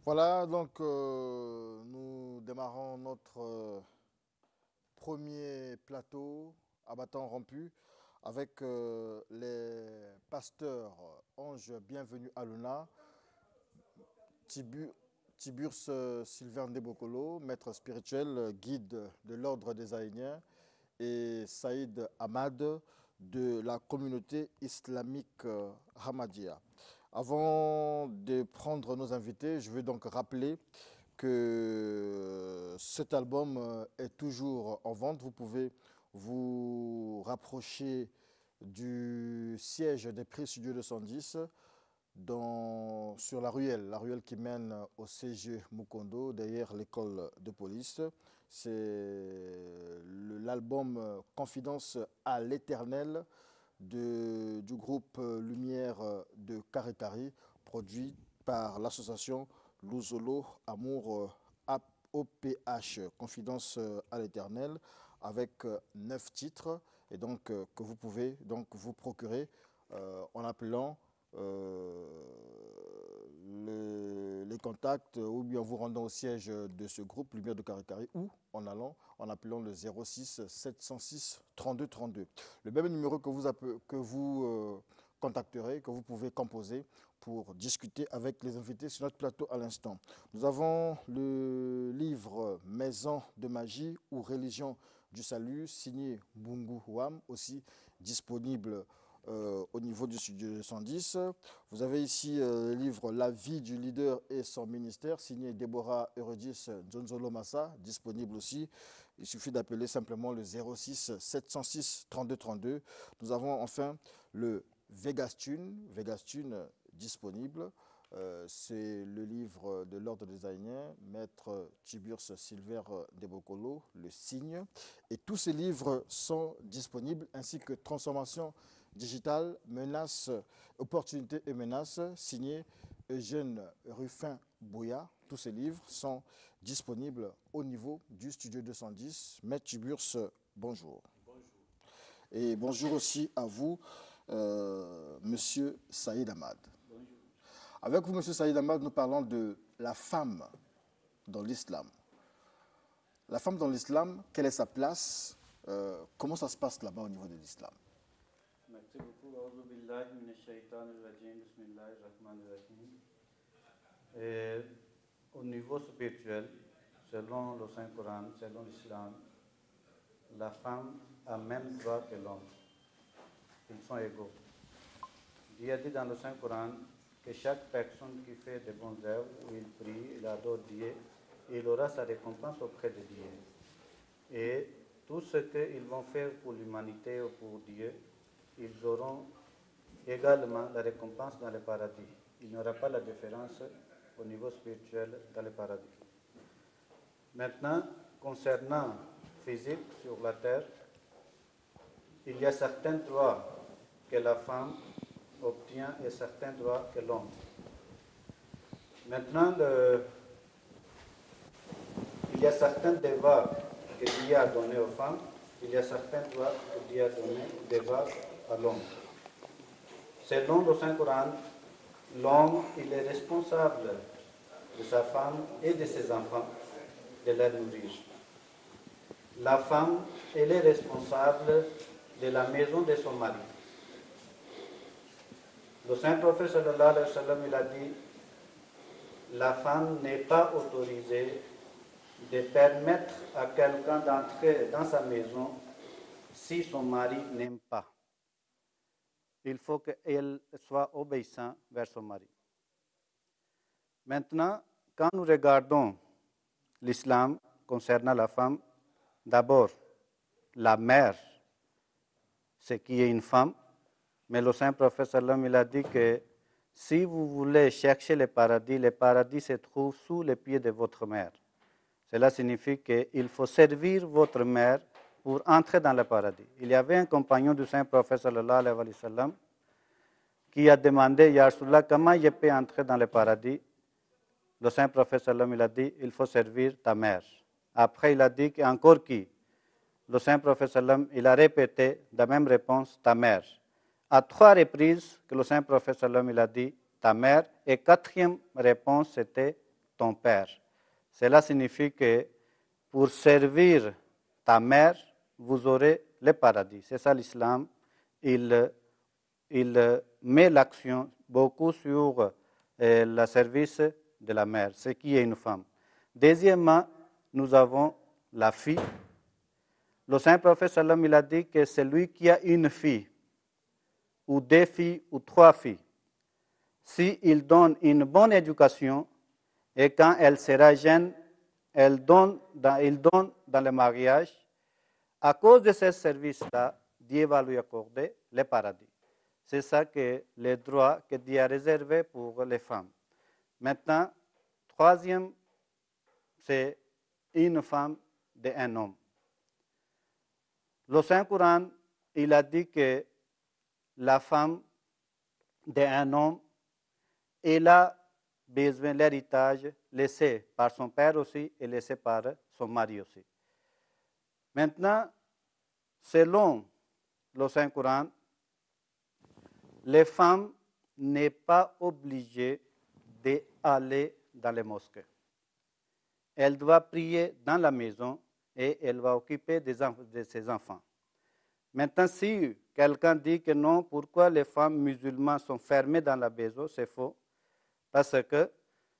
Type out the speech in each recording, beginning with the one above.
Voilà, donc nous démarrons notre premier plateau à bâton rompu avec les pasteurs Ange Bienvenue à Luna, Tibu- Tiburce Sylvain Debokolo, maître spirituel, guide de l'ordre des Aïniens, et Saïd Ahmad de la communauté islamique Ahmadiyya. Avant de prendre nos invités, je veux donc rappeler que cet album est toujours en vente. Vous pouvez vous rapprocher du siège des prix Studio 210 sur la ruelle qui mène au CG Mukondo, derrière l'école de police. C'est l'album Confidence à l'éternel du groupe Lumière de Karikari, produit par l'association Luzolo Amour OPH, Confidence à l'éternel, avec 9 titres, et donc que vous pouvez donc vous procurer en appelant les contacts ou bien en vous rendant au siège de ce groupe Lumière de Karikari ou en appelant le 06 706 32 32. Le même numéro que vous contacterez, que vous pouvez composer pour discuter avec les invités sur notre plateau à l'instant. Nous avons le livre Maison de magie ou Religion du salut, signé Bungu Huam, aussi disponible au niveau du studio 110. Vous avez ici le livre La vie du leader et son ministère, signé Deborah Eurydice Nzonzolo Massa, disponible aussi. Il suffit d'appeler simplement le 06 706 32 32. Nous avons enfin le Vegastune disponible. C'est le livre de l'ordre des Aïniens, maître Tiburce Sylvain Debokolo, le signe. Et tous ces livres sont disponibles, ainsi que Transformation digitale, menaces, opportunités et menaces, signé Eugène Ruffin-Bouya. Tous ces livres sont disponibles au niveau du studio 210. Maître Tiburce, bonjour. Bonjour. Et bonjour aussi à vous, Monsieur Saïd Ahmad. Bonjour. Avec vous, Monsieur Saïd Ahmad, nous parlons de la femme dans l'islam. La femme dans l'islam, quelle est sa place? Comment ça se passe là-bas au niveau de l'islam? Merci beaucoup. A'udhu billahi minash shaitanir rajim. Bismillahir rahmanir rahim. Et au niveau spirituel, selon le Saint-Coran, selon l'islam, la femme a même droit que l'homme. Ils sont égaux. Dieu a dit dans le Saint-Coran que chaque personne qui fait de bonnes œuvres, où il prie, il adore Dieu, il aura sa récompense auprès de Dieu. Et tout ce qu'ils vont faire pour l'humanité ou pour Dieu, ils auront également la récompense dans le paradis. Il n'y aura pas la différence au niveau spirituel dans le paradis. Maintenant, concernant physique sur la terre, il y a certains droits que la femme obtient et certains droits que l'homme. Maintenant, il y a certains devoirs que Dieu a donnés aux femmes, il y a certains droits que Dieu a donnés à l'homme. Selon le Saint-Coran, l'homme, il est responsable de sa femme et de ses enfants, de les nourrir. La femme, elle est responsable de la maison de son mari. Le Saint-Prophète sallallahu alayhi wa sallam, il a dit, la femme n'est pas autorisée de permettre à quelqu'un d'entrer dans sa maison si son mari n'aime pas. Il faut qu'elle soit obéissante vers son mari. Maintenant, quand nous regardons l'islam concernant la femme, d'abord, la mère, c'est qui est une femme, mais le Saint-Prophète sallam, il a dit que si vous voulez chercher le paradis se trouve sous les pieds de votre mère. Cela signifie qu'il faut servir votre mère pour entrer dans le paradis. Il y avait un compagnon du Saint-Prophète sallallahu alayhi wa sallam qui a demandé, Ya Rasulallah, comment je peux entrer dans le paradis? Le Saint-Prophète sallam, il a dit, il faut servir ta mère. Après, il a dit encore qui? Le Saint-Prophète sallam, il a répété la même réponse, ta mère. À 3 reprises que le Saint-Prophète sallam, il a dit, ta mère. Et 4e réponse, c'était ton père. Cela signifie que pour servir ta mère, vous aurez le paradis. C'est ça l'islam. Il met l'action beaucoup sur le service de la mère, ce qui est une femme. Deuxièmement, nous avons la fille. Le Saint-Prophète sallam, il a dit que celui qui a une fille, ou deux filles, ou trois filles, s'il donne une bonne éducation, et quand elle sera jeune, il donne dans le mariage, à cause de ce service-là, Dieu va lui accorder le paradis. C'est ça que le droit que Dieu a réservé pour les femmes. Maintenant, troisième, c'est une femme d'un homme. Le Saint-Coran, il a dit que la femme d'un homme, elle a besoin de l'héritage laissé par son père aussi et laissé par son mari aussi. Maintenant, selon le Saint-Coran, les femmes n'est pas obligées d'aller dans les mosquées. Elle doit prier dans la maison et elle va occuper de ses enfants. Maintenant, si quelqu'un dit que non, pourquoi les femmes musulmanes sont fermées dans la maison, c'est faux. Parce que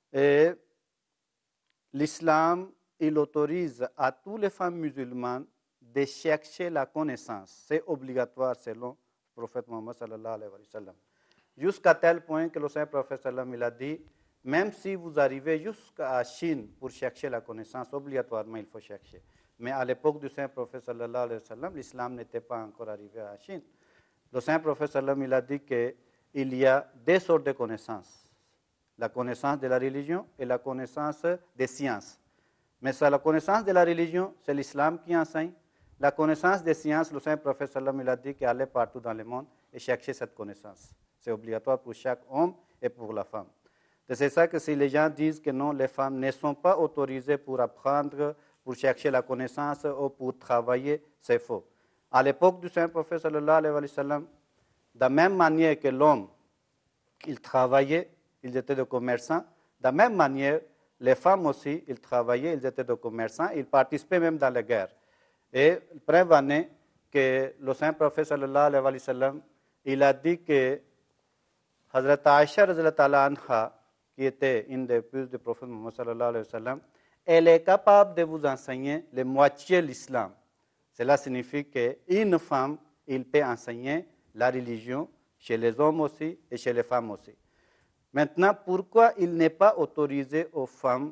l'islam, il autorise à toutes les femmes musulmanes de chercher la connaissance. C'est obligatoire selon le prophète Mohammed sallallahu alayhi wa sallam. Jusqu'à tel point que le Saint-Prophète sallam, il a dit, même si vous arrivez jusqu'à Chine pour chercher la connaissance, obligatoirement il faut chercher. Mais à l'époque du Saint-Prophète sallallahu alayhi wa sallam, l'islam n'était pas encore arrivé à Chine. Le Saint-Prophète sallam, il a dit qu'il y a deux sortes de connaissances. La connaissance de la religion et la connaissance des sciences. Mais ça, la connaissance de la religion, c'est l'islam qui enseigne. La connaissance des sciences, le Saint-Prophète sallam, il a dit qu'aller partout dans le monde et chercher cette connaissance. C'est obligatoire pour chaque homme et pour la femme. C'est ça que si les gens disent que non, les femmes ne sont pas autorisées pour apprendre, pour chercher la connaissance ou pour travailler, c'est faux. À l'époque du Saint-Prophète sallallahu alayhi wa sallam, de la même manière que l'homme, il travaillait, ils étaient des commerçants. De la même manière, les femmes aussi, ils travaillaient, ils étaient des commerçants, ils participaient même dans la guerre. Et preuve en est que le Saint-Prophète sallallahu alayhi wa sallam, il a dit que Hazrat Aisha anha, qui était une des épouses du prophète Muhammad sallallahu alayhi wa sallam, elle est capable de vous enseigner la moitié de l'islam. Cela signifie qu'une femme, il peut enseigner la religion chez les hommes aussi et chez les femmes aussi. Maintenant, pourquoi il n'est pas autorisé aux femmes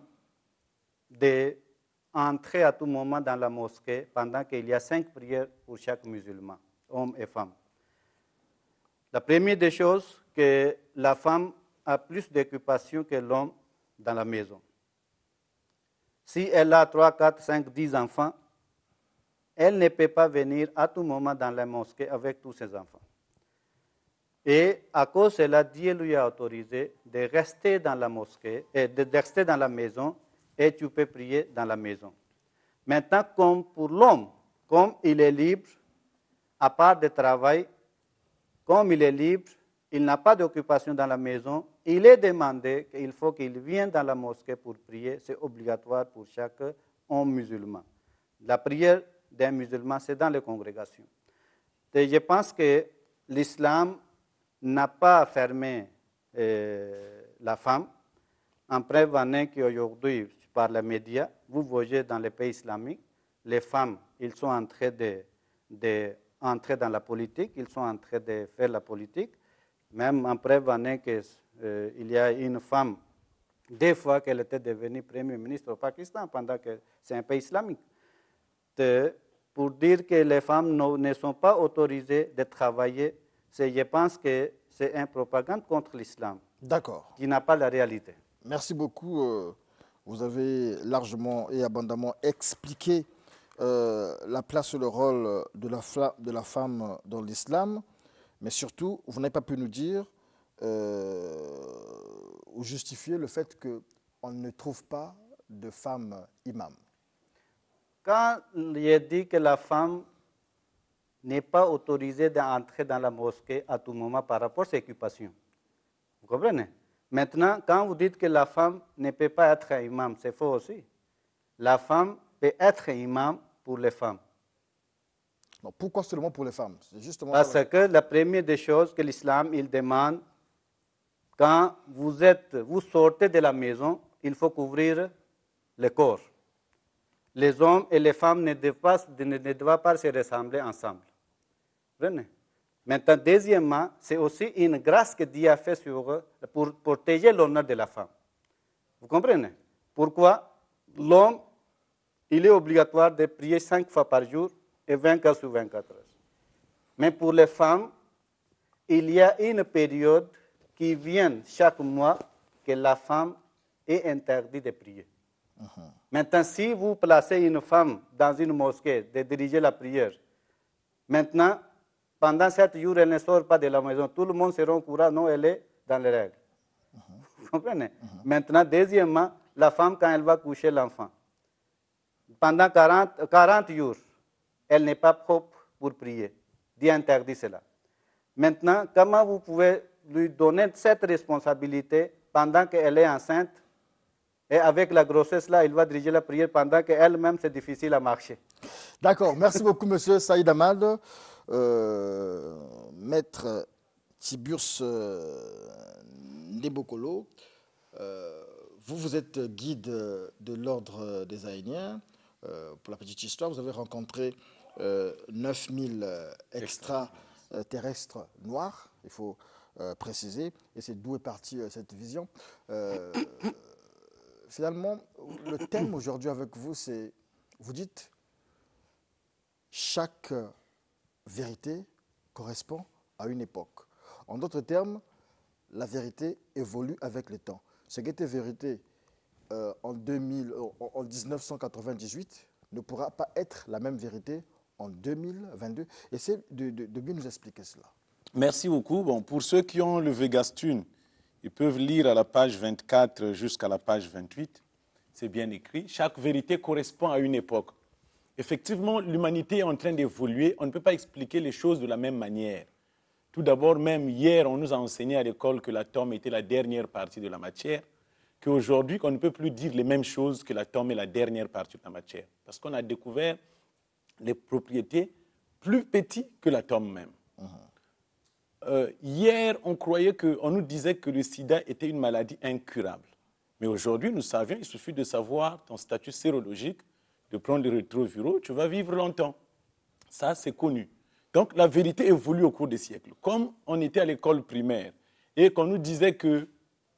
d'entrer à tout moment dans la mosquée pendant qu'il y a 5 prières pour chaque musulman, homme et femme? La première des choses, que la femme a plus d'occupation que l'homme dans la maison. Si elle a 3, 4, 5, 10 enfants, elle ne peut pas venir à tout moment dans la mosquée avec tous ses enfants. Et à cause de cela, Dieu lui a autorisé de rester dans la mosquée, et de rester dans la maison, et tu peux prier dans la maison. Maintenant, comme pour l'homme, comme il est libre, à part de travail, comme il est libre, il n'a pas d'occupation dans la maison, il est demandé qu'il faut qu'il vienne dans la mosquée pour prier. C'est obligatoire pour chaque homme musulman. La prière d'un musulman, c'est dans les congrégations. Et je pense que l'islam n'a pas fermé la femme. En preuve en est qu'aujourd'hui, par les médias, vous voyez dans les pays islamiques, les femmes, ils sont en train d'entrer dans la politique, ils sont en train de faire la politique. Même en preuve en est qu'il y a une femme, des fois qu'elle était devenue Premier ministre au Pakistan, pendant que c'est un pays islamique. Pour dire que les femmes ne sont pas autorisées de travailler, je pense que c'est une propagande contre l'islam. D'accord. Qui n'a pas la réalité. Merci beaucoup. Vous avez largement et abondamment expliqué la place et le rôle de la femme dans l'islam. Mais surtout, vous n'avez pas pu nous dire ou justifier le fait qu'on ne trouve pas de femme imam. Quand il dit que la femme n'est pas autorisée d'entrer dans la mosquée à tout moment par rapport à ses occupations, vous comprenez? Maintenant, quand vous dites que la femme ne peut pas être un imam, c'est faux aussi. La femme peut être un imam pour les femmes. Non, pourquoi seulement pour les femmes? C'est justement Parce ça. que la première des choses que l'islam il demande, quand vous sortez de la maison, il faut couvrir le corps. Les hommes et les femmes ne doivent pas se ressembler ensemble. Comprenez? Maintenant, deuxièmement, c'est aussi une grâce que Dieu a fait pour protéger l'honneur de la femme. Vous comprenez? Pourquoi l'homme, il est obligatoire de prier 5 fois par jour et 24 sur 24 heures. Mais pour les femmes, il y a une période qui vient chaque mois que la femme est interdite de prier. Maintenant, si vous placez une femme dans une mosquée de diriger la prière, maintenant, pendant 7 jours, elle ne sort pas de la maison. Tout le monde sera au courant, non, elle est dans les règles. Vous comprenez? Maintenant, deuxièmement, la femme, quand elle va coucher l'enfant, pendant 40 jours, elle n'est pas propre pour prier. Dieu interdit cela. Maintenant, comment vous pouvez lui donner cette responsabilité pendant qu'elle est enceinte et avec la grossesse là, il va diriger la prière pendant qu'elle-même, c'est difficile à marcher. D'accord, merci beaucoup, monsieur Saïd Ahmad. Maître Tiburce Ndebokolo, vous êtes guide de l'ordre des Aïniens. Pour la petite histoire, vous avez rencontré 9000 extraterrestres noirs, il faut préciser, et c'est d'où est partie cette vision. Finalement, le thème aujourd'hui avec vous, c'est, vous dites, chaque vérité correspond à une époque. En d'autres termes, la vérité évolue avec le temps. Ce qui était vérité en 1998 ne pourra pas être la même vérité en 2022. Essayez de bien nous expliquer cela. Merci beaucoup. Bon, pour ceux qui ont le Vegastune, ils peuvent lire à la page 24 jusqu'à la page 28. C'est bien écrit. Chaque vérité correspond à une époque. Effectivement, l'humanité est en train d'évoluer. On ne peut pas expliquer les choses de la même manière. Tout d'abord, même hier, on nous a enseigné à l'école que l'atome était la dernière partie de la matière, qu'aujourd'hui, on ne peut plus dire les mêmes choses que l'atome est la dernière partie de la matière. Parce qu'on a découvert les propriétés plus petites que l'atome même. Hier, on nous disait que le sida était une maladie incurable. Mais aujourd'hui, nous savions, il suffit de savoir ton statut sérologique, de prendre les rétroviraux, tu vas vivre longtemps. Ça, c'est connu. Donc, la vérité évolue au cours des siècles. Comme on était à l'école primaire et qu'on nous disait que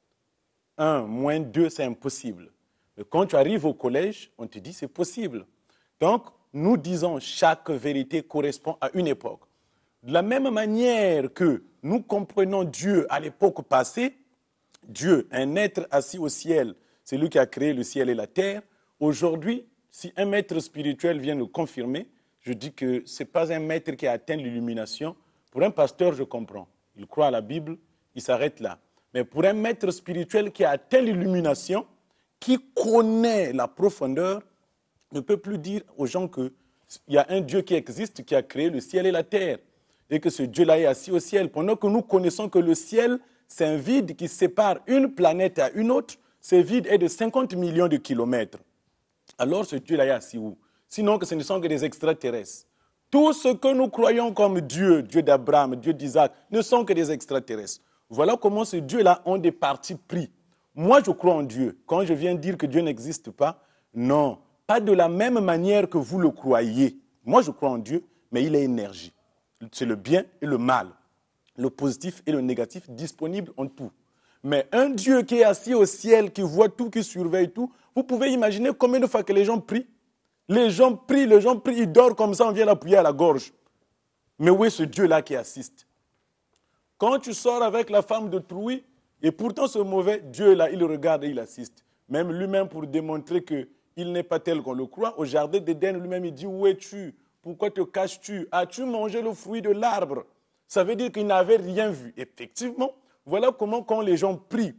1 moins 2, c'est impossible. Mais quand tu arrives au collège, on te dit c'est possible. Donc, nous disons chaque vérité correspond à une époque. De la même manière que nous comprenons Dieu à l'époque passée, Dieu, un être assis au ciel, c'est lui qui a créé le ciel et la terre. Aujourd'hui, si un maître spirituel vient nous confirmer, je dis que ce n'est pas un maître qui a atteint l'illumination. Pour un pasteur, je comprends. Il croit à la Bible, il s'arrête là. Mais pour un maître spirituel qui a atteint l'illumination, qui connaît la profondeur, ne peut plus dire aux gens qu'il y a un Dieu qui existe, qui a créé le ciel et la terre, et que ce Dieu-là est assis au ciel. Pendant que nous connaissons que le ciel, c'est un vide qui sépare une planète à une autre, ce vide est de 50 millions de kilomètres. Alors ce Dieu-là est assis où? Sinon que ce ne sont que des extraterrestres. Tout ce que nous croyons comme Dieu, Dieu d'Abraham, Dieu d'Isaac, ne sont que des extraterrestres. Voilà comment ce Dieu-là ont des partis pris. Moi, je crois en Dieu. Quand je viens dire que Dieu n'existe pas, non, pas de la même manière que vous le croyez. Moi, je crois en Dieu, mais il est énergie. C'est le bien et le mal, le positif et le négatif disponibles en tout. Mais un Dieu qui est assis au ciel, qui voit tout, qui surveille tout, vous pouvez imaginer combien de fois que les gens prient. Les gens prient, ils dorment comme ça, on vient l'appuyer à la gorge. Mais où est ce Dieu-là qui assiste? Quand tu sors avec la femme de Trouy, et pourtant ce mauvais Dieu-là, il regarde et il assiste. Même lui-même pour démontrer qu'il n'est pas tel qu'on le croit, au jardin d'Éden, lui-même il dit, où es-tu? Pourquoi te caches-tu? As-tu mangé le fruit de l'arbre? Ça veut dire qu'il n'avait rien vu. Effectivement, voilà comment quand les gens prient,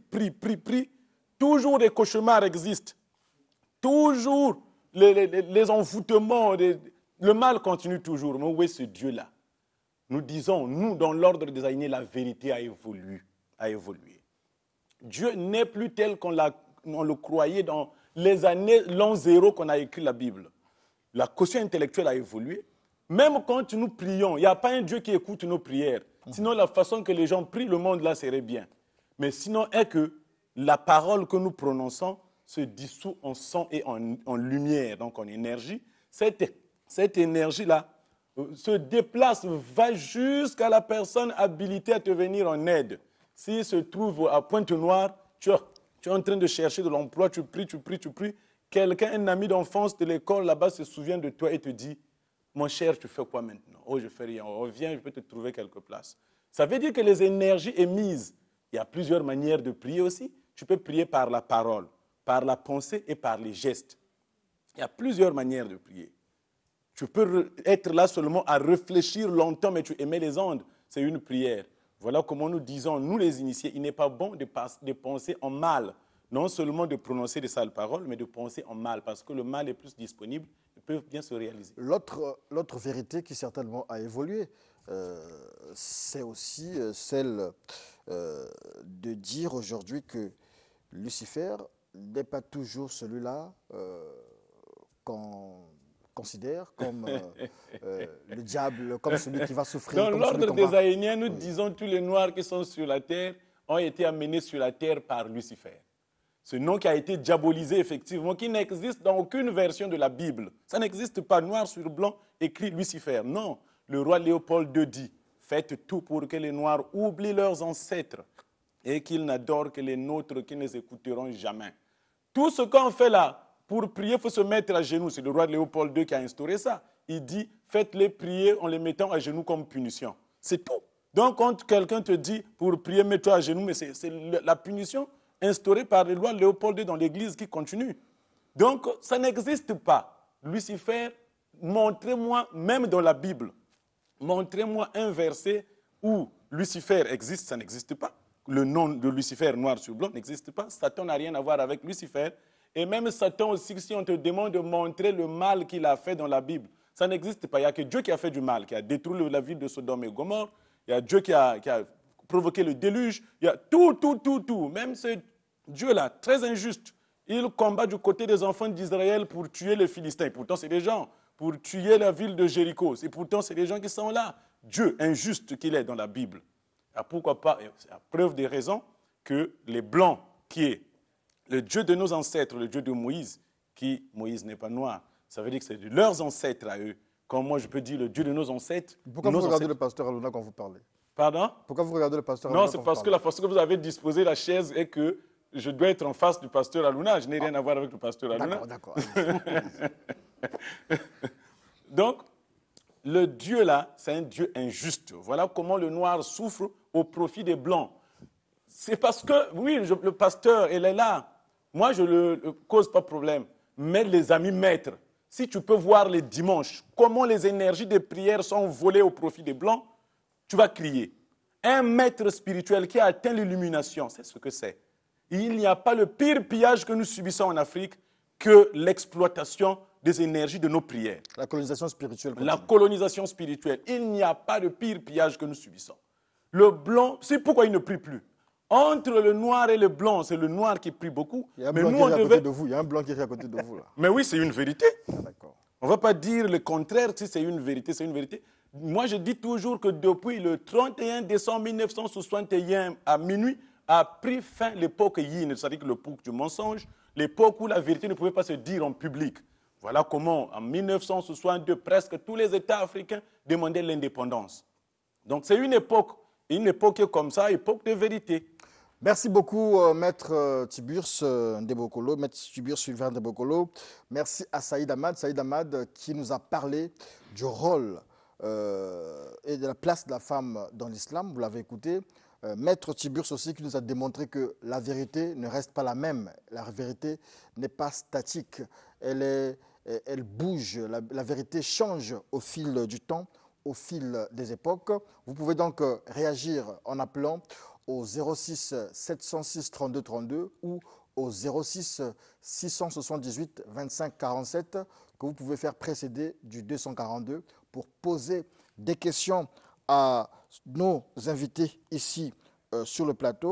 toujours des cauchemars existent. Toujours les envoûtements, le mal continue toujours. Mais où est ce Dieu-là? Nous disons, nous, dans l'ordre des Aïnés, la vérité a évolué. Dieu n'est plus tel qu'on le croyait dans les années l'an zéro qu'on a écrit la Bible. La quotient intellectuelle a évolué. Même quand nous prions, il n'y a pas un Dieu qui écoute nos prières. Sinon, la façon que les gens prient, le monde là serait bien. Mais sinon, est que la parole que nous prononçons se dissout en sang et en lumière, donc en énergie. Cette énergie-là se déplace, va jusqu'à la personne habilitée à te venir en aide. S'il se trouve à Pointe-Noire, tu es en train de chercher de l'emploi, tu pries. Quelqu'un, un ami d'enfance de l'école là-bas se souvient de toi et te dit « Mon cher, tu fais quoi maintenant ?»« Oh, je fais rien. Reviens, je peux te trouver quelque place. » Ça veut dire que les énergies émises, il y a plusieurs manières de prier aussi. Tu peux prier par la parole, par la pensée et par les gestes. Il y a plusieurs manières de prier. Tu peux être là seulement à réfléchir longtemps, mais tu émets les ondes. C'est une prière. Voilà comment nous disons, nous les initiés, il n'est pas bon de penser en mal. Non seulement de prononcer des sales paroles, mais de penser en mal, parce que le mal est plus disponible et peut bien se réaliser. L'autre vérité qui certainement a évolué, c'est aussi celle de dire aujourd'hui que Lucifer n'est pas toujours celui-là qu'on considère comme le diable, comme celui qui va souffrir. Dans l'ordre des Aïniens, nous disons tous les Noirs qui sont sur la terre ont été amenés sur la terre par Lucifer. Ce nom qui a été diabolisé, effectivement, qui n'existe dans aucune version de la Bible. Ça n'existe pas, noir sur blanc, écrit Lucifer. Non, le roi Léopold II dit « Faites tout pour que les Noirs oublient leurs ancêtres et qu'ils n'adorent que les nôtres qui ne les écouteront jamais. » Tout ce qu'on fait là, pour prier, il faut se mettre à genoux. C'est le roi Léopold II qui a instauré ça. Il dit « Faites-les prier en les mettant à genoux comme punition. » C'est tout. Donc, quand quelqu'un te dit « Pour prier, mets-toi à genoux », mais c'est la punition instaurée par le roi Léopold II dans l'Église qui continue. Donc, ça n'existe pas. Lucifer, montrez-moi, même dans la Bible, montrez-moi un verset où Lucifer existe, ça n'existe pas. Le nom de Lucifer, noir sur blanc, n'existe pas. Satan n'a rien à voir avec Lucifer. Et même Satan aussi, si on te demande de montrer le mal qu'il a fait dans la Bible, ça n'existe pas. Il n'y a que Dieu qui a fait du mal, qui a détruit la ville de Sodome et Gomorrhe. Il y a Dieu qui a provoqué le déluge. Il y a tout. Même ce Dieu-là, très injuste, il combat du côté des enfants d'Israël pour tuer les Philistins. Et pourtant, c'est des gens. Pour tuer la ville de Jéricho. Et pourtant, c'est des gens qui sont là. Dieu, injuste qu'il est dans la Bible. Et pourquoi pas, c'est la preuve des raisons que les Blancs, qui est le Dieu de nos ancêtres, le Dieu de Moïse, Moïse n'est pas noir. Ça veut dire que c'est de leurs ancêtres à eux. Comme moi, je peux dire le Dieu de nos ancêtres. Pourquoi vous regardez le pasteur Aluna quand vous parlez? Pardon? Pourquoi vous regardez le pasteur Aluna? Non, c'est parce que la façon que vous avez disposé la chaise est que je dois être en face du pasteur Aluna. Je n'ai rien à voir avec le pasteur Aluna. D'accord. Donc, le Dieu là, c'est un Dieu injuste. Voilà comment le noir souffre au profit des blancs. C'est parce que, oui, le pasteur, il est là. Moi, je ne le cause pas de problème. Mais les amis maîtres, si tu peux voir les dimanches, comment les énergies des prières sont volées au profit des blancs, tu vas crier. Un maître spirituel qui a atteint l'illumination, c'est ce que c'est. Il n'y a pas le pire pillage que nous subissons en Afrique que l'exploitation des énergies de nos prières. La colonisation spirituelle. La colonisation spirituelle. Il n'y a pas de pire pillage que nous subissons. Le blanc, c'est pourquoi il ne prie plus. Entre le noir et le blanc, c'est le noir qui prie beaucoup. Il y a un blanc qui est à côté de vous. Il y a un blanc qui est à côté de vous là. Mais oui, c'est une vérité. D'accord. On ne va pas dire le contraire si c'est une vérité, c'est une vérité. Moi, je dis toujours que depuis le 31 décembre 1961 à minuit, a pris fin l'époque Yin, c'est-à-dire l'époque du mensonge, l'époque où la vérité ne pouvait pas se dire en public. Voilà comment, en 1962, presque tous les États africains demandaient l'indépendance. Donc c'est une époque qui est comme ça, époque de vérité. Merci beaucoup, Maître Tiburce Ndebokolo, Maître Tiburce Sylvain Ndebokolo. Merci à Saïd Ahmad qui nous a parlé du rôle et de la place de la femme dans l'islam. Vous l'avez écouté. Maître Tiburce aussi qui nous a démontré que la vérité ne reste pas la même. La vérité n'est pas statique. Elle bouge. La vérité change au fil du temps, au fil des époques. Vous pouvez donc réagir en appelant au 06 706 32 32 ou au 06 678 25 47 que vous pouvez faire précéder du 242 pour poser des questions à nos invités ici sur le plateau.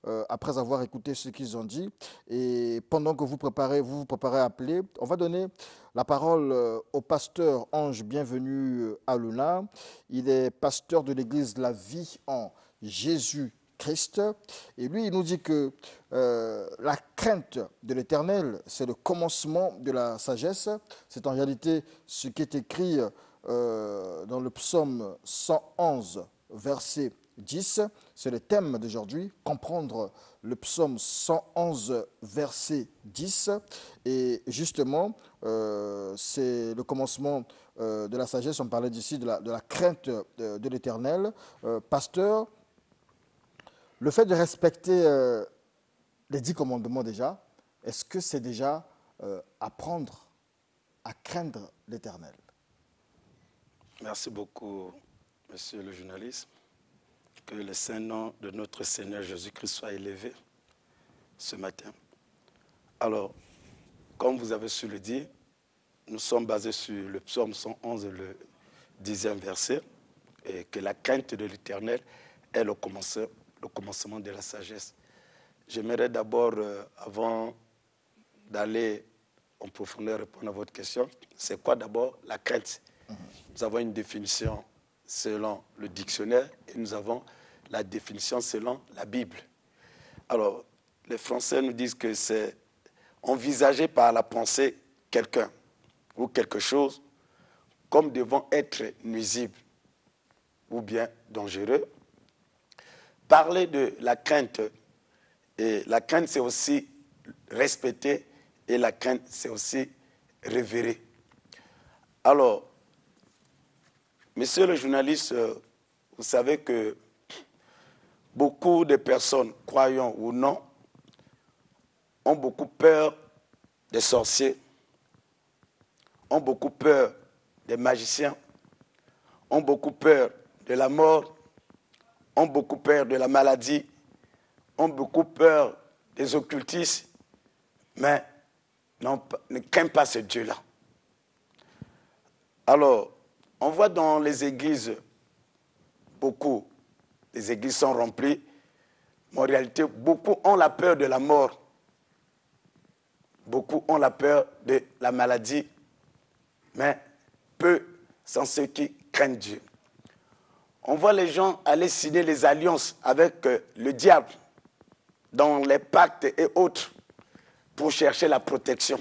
après avoir écouté ce qu'ils ont dit. Et pendant que vous vous préparez à appeler, on va donner la parole au pasteur Ange Bienvenu Aluna. Il est pasteur de l'église La Vie en Jésus-Christ. Et lui, il nous dit que la crainte de l'Éternel, c'est le commencement de la sagesse. C'est en réalité ce qui est écrit dans le psaume 111, verset 10. C'est le thème d'aujourd'hui, comprendre le psaume 111, verset 10. Et justement, c'est le commencement de la sagesse. On parlait d'ici de la crainte de l'Éternel. Pasteur, le fait de respecter les 10 commandements déjà, est-ce que c'est déjà apprendre à craindre l'Éternel? Merci beaucoup, monsieur le journaliste. Que le saint nom de notre Seigneur Jésus-Christ soit élevé ce matin. Alors, comme vous avez su le dire, nous sommes basés sur le psaume 111, le 10e verset, et que la crainte de l'Éternel est le commencement de la sagesse. J'aimerais d'abord, avant d'aller en profondeur répondre à votre question, c'est quoi d'abord la crainte? Nous avons une définition selon le dictionnaire et nous avons la définition selon la Bible. Alors, les Français nous disent que c'est envisager par la pensée quelqu'un ou quelque chose comme devant être nuisible ou bien dangereux. Parler de la crainte, et la crainte c'est aussi respecter et la crainte c'est aussi révérer. Alors, monsieur le journaliste, vous savez que beaucoup de personnes, croyants ou non, ont beaucoup peur des sorciers, ont beaucoup peur des magiciens, ont beaucoup peur de la mort, ont beaucoup peur de la maladie, ont beaucoup peur des occultistes, mais ne craignent pas ce Dieu-là. Alors, on voit dans les églises, beaucoup, les églises sont remplies, mais en réalité, beaucoup ont la peur de la mort. Beaucoup ont la peur de la maladie, mais peu sont ceux qui craignent Dieu. On voit les gens aller signer les alliances avec le diable dans les pactes et autres pour chercher la protection.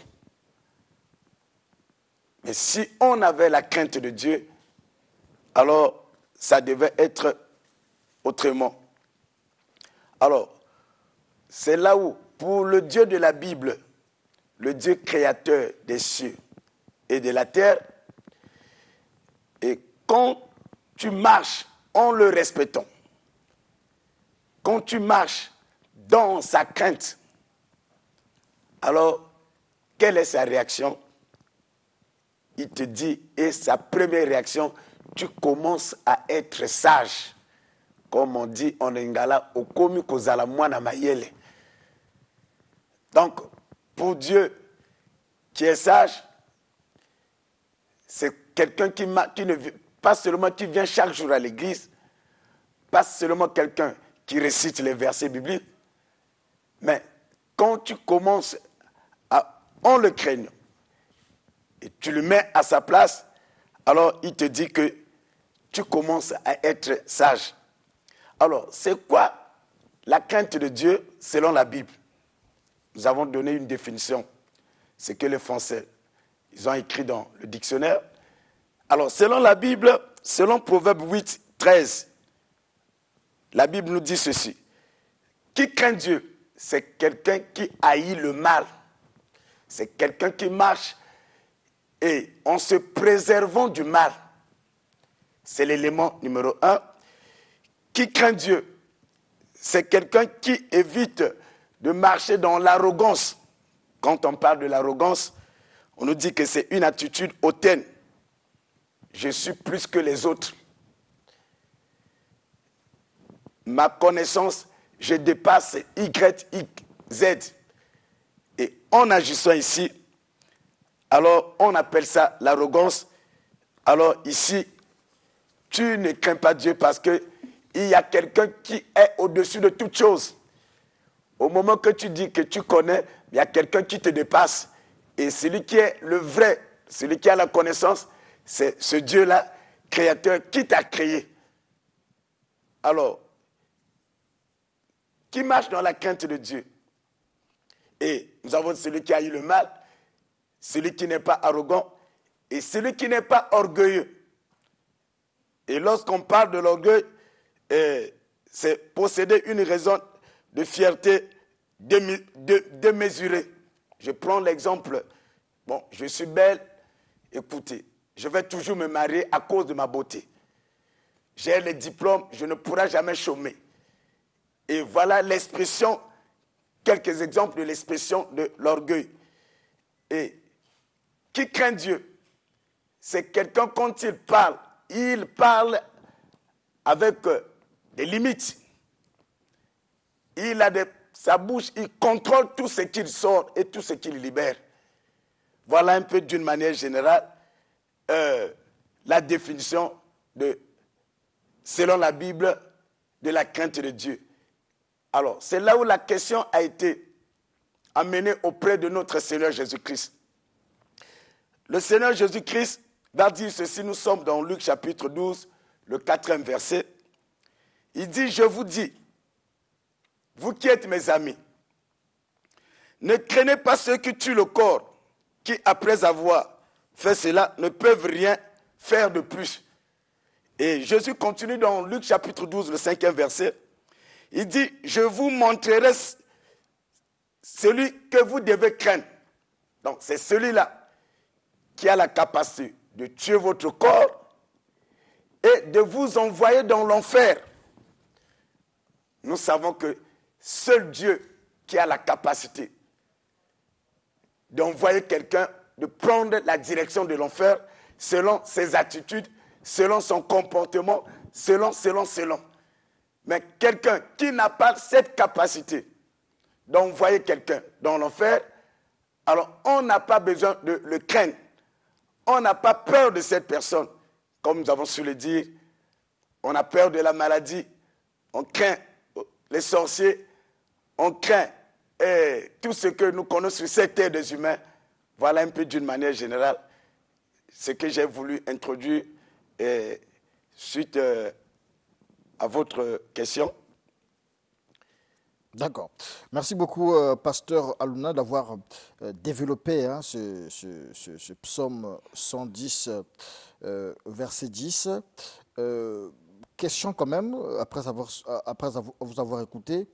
Mais si on avait la crainte de Dieu, alors ça devait être autrement. Alors, c'est là où, pour le Dieu de la Bible, le Dieu créateur des cieux et de la terre, et quand tu marches en le respectant, quand tu marches dans sa crainte, alors quelle est sa réaction? Il te dit, et sa première réaction, tu commences à être sage. Comme on dit en lingala, okomi kozala mwana mayele. Donc, pour Dieu qui est sage, c'est quelqu'un qui ne pas seulement qui vient chaque jour à l'église, pas seulement quelqu'un qui récite les versets bibliques, mais quand tu commences en le craignant, et tu le mets à sa place, alors il te dit que tu commences à être sage. Alors, c'est quoi la crainte de Dieu selon la Bible? Nous avons donné une définition. C'est que les Français, ils ont écrit dans le dictionnaire. Alors, selon la Bible, selon Proverbe 8, 13, la Bible nous dit ceci. Qui craint Dieu? C'est quelqu'un qui haït le mal. C'est quelqu'un qui marche et en se préservant du mal. C'est l'élément numéro 1. Qui craint Dieu? C'est quelqu'un qui évite de marcher dans l'arrogance. Quand on parle de l'arrogance, on nous dit que c'est une attitude hautaine. Je suis plus que les autres. Ma connaissance, je dépasse Y, Z. Et en agissant ici, alors on appelle ça l'arrogance. Alors ici, tu ne crains pas Dieu parce qu'il y a quelqu'un qui est au-dessus de toute chose. Au moment que tu dis que tu connais, il y a quelqu'un qui te dépasse. Et celui qui est le vrai, celui qui a la connaissance, c'est ce Dieu-là, créateur, qui t'a créé. Alors, qui marche dans la crainte de Dieu? Et nous avons celui qui a eu le mal, celui qui n'est pas arrogant et celui qui n'est pas orgueilleux. Et lorsqu'on parle de l'orgueil, c'est posséder une raison de fierté démesurée. Je prends l'exemple, bon, je suis belle, écoutez, je vais toujours me marier à cause de ma beauté. J'ai les diplômes, je ne pourrai jamais chômer. Et voilà l'expression, quelques exemples de l'expression de l'orgueil. Et qui craint Dieu, c'est quelqu'un quand il parle avec des limites. Sa bouche, il contrôle tout ce qu'il sort et tout ce qu'il libère. Voilà un peu d'une manière générale la définition selon la Bible, de la crainte de Dieu. Alors, c'est là où la question a été amenée auprès de notre Seigneur Jésus-Christ. Le Seigneur Jésus-Christ va dire ceci, nous sommes dans Luc chapitre 12, le 4e verset. Il dit, je vous dis, vous qui êtes mes amis, ne craignez pas ceux qui tuent le corps, qui après avoir fait cela ne peuvent rien faire de plus. Et Jésus continue dans Luc chapitre 12, le 5e verset. Il dit, je vous montrerai celui que vous devez craindre. Donc c'est celui-là qui a la capacité de tuer votre corps et de vous envoyer dans l'enfer. Nous savons que seul Dieu qui a la capacité d'envoyer quelqu'un, de prendre la direction de l'enfer selon ses attitudes, selon son comportement, selon. Mais quelqu'un qui n'a pas cette capacité d'envoyer quelqu'un dans l'enfer, alors on n'a pas besoin de le craindre. On n'a pas peur de cette personne. Comme nous avons su le dire, on a peur de la maladie, on craint les sorciers, on craint tout ce que nous connaissons sur cette terre des humains. Voilà un peu d'une manière générale ce que j'ai voulu introduire suite à votre question. D'accord. Merci beaucoup, Pasteur Alouna, d'avoir développé ce psaume 110, verset 10. Question quand même, après vous avoir écouté.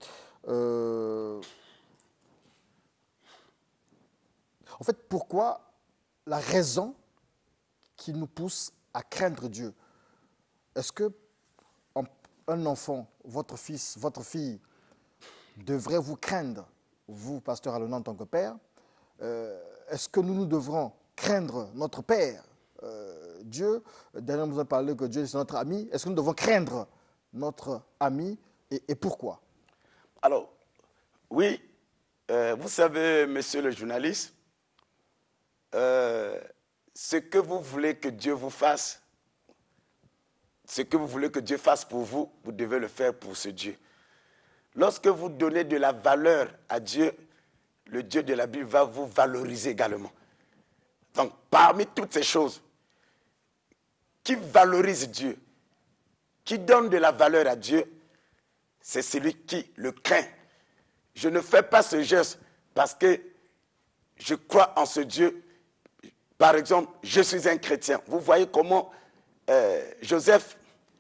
En fait, pourquoi la raison qui nous pousse à craindre Dieu? Est-ce que un enfant, votre fils, votre fille, devrait vous craindre, vous, Pasteur Alouna, en tant que père? Est-ce que nous devrons craindre notre Père, Dieu? Dernièrement, nous avons parlé que Dieu c'est notre ami. Est-ce que nous devons craindre notre ami et pourquoi? Alors, oui, vous savez, monsieur le journaliste, ce que vous voulez que Dieu vous fasse, ce que vous voulez que Dieu fasse pour vous, vous devez le faire pour ce Dieu. Lorsque vous donnez de la valeur à Dieu, le Dieu de la Bible va vous valoriser également. Donc, parmi toutes ces choses, qui valorise Dieu, qui donne de la valeur à Dieu, c'est celui qui le craint. Je ne fais pas ce geste parce que je crois en ce Dieu. Par exemple, je suis un chrétien. Vous voyez comment Joseph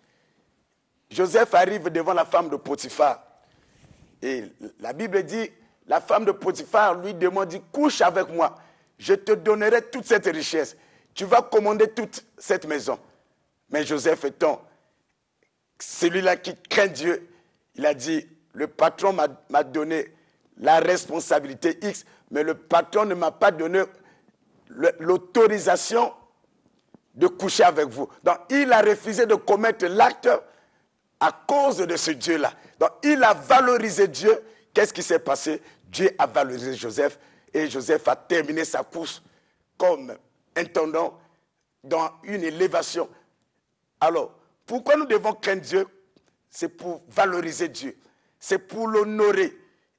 arrive devant la femme de Potiphar. Et la Bible dit, la femme de Potiphar lui demande, dit, couche avec moi, je te donnerai toute cette richesse. Tu vas commander toute cette maison. Mais Joseph étant celui-là qui craint Dieu, il a dit, le patron m'a donné la responsabilité X, mais le patron ne m'a pas donné l'autorisation de coucher avec vous. Donc, il a refusé de commettre l'acte à cause de ce Dieu-là. Donc, il a valorisé Dieu. Qu'est-ce qui s'est passé? Dieu a valorisé Joseph et Joseph a terminé sa course comme intendant dans une élévation. Alors, pourquoi nous devons craindre Dieu? C'est pour valoriser Dieu. C'est pour l'honorer.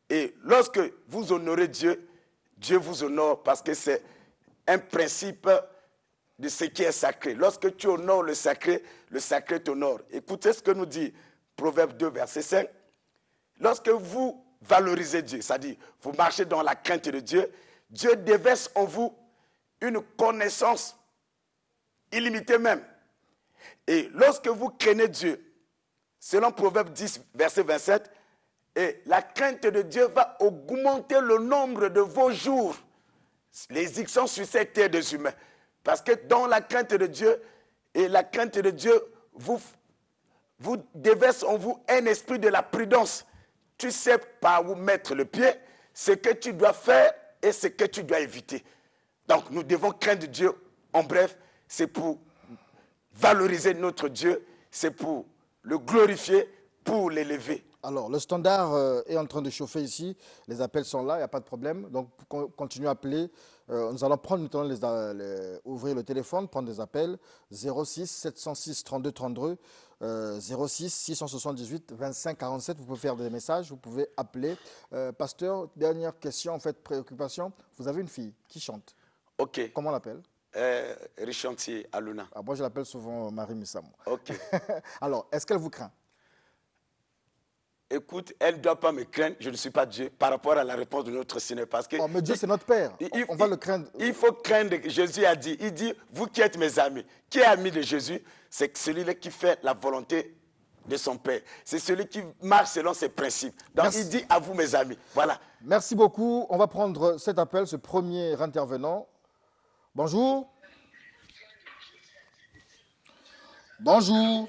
Et lorsque vous honorez Dieu, Dieu vous honore parce que c'est un principe de ce qui est sacré. Lorsque tu honores le sacré t'honore. Écoutez ce que nous dit Proverbe 2, verset 5. Lorsque vous valorisez Dieu, c'est-à-dire vous marchez dans la crainte de Dieu, Dieu déverse en vous une connaissance illimitée même. Et lorsque vous craignez Dieu, selon Proverbe 10, verset 27, et la crainte de Dieu va augmenter le nombre de vos jours. Les exceptions sur cette terre des humains. Parce que dans la crainte de Dieu, et la crainte de Dieu vous déverse en vous un esprit de la prudence. Tu sais par où mettre le pied, ce que tu dois faire et ce que tu dois éviter. Donc nous devons craindre Dieu. En bref, c'est pour valoriser notre Dieu, c'est pour le glorifier, pour l'élever. Alors, le standard est en train de chauffer ici. Les appels sont là, il n'y a pas de problème. Donc, continuez à appeler. Nous allons prendre maintenant ouvrir le téléphone, prendre des appels. 06 706 32 32, 06 678 25 47. Vous pouvez faire des messages, vous pouvez appeler. Pasteur, dernière question, en fait, préoccupation. Vous avez une fille qui chante. Ok. Comment on l'appelle? Richantier Aluna. Ah, moi, je l'appelle souvent Marie Missamo. Ok. Alors, est-ce qu'elle vous craint? Écoute, elle ne doit pas me craindre, je ne suis pas Dieu, par rapport à la réponse de notre Seigneur. Parce que mais Dieu, c'est notre Père. On va le craindre. Il faut craindre, Jésus a dit, il dit, vous qui êtes mes amis, qui est ami de Jésus, c'est celui-là qui fait la volonté de son Père. C'est celui qui marche selon ses principes. Donc il dit à vous mes amis. Voilà. Merci beaucoup. On va prendre cet appel, ce premier intervenant. Bonjour. Bonjour.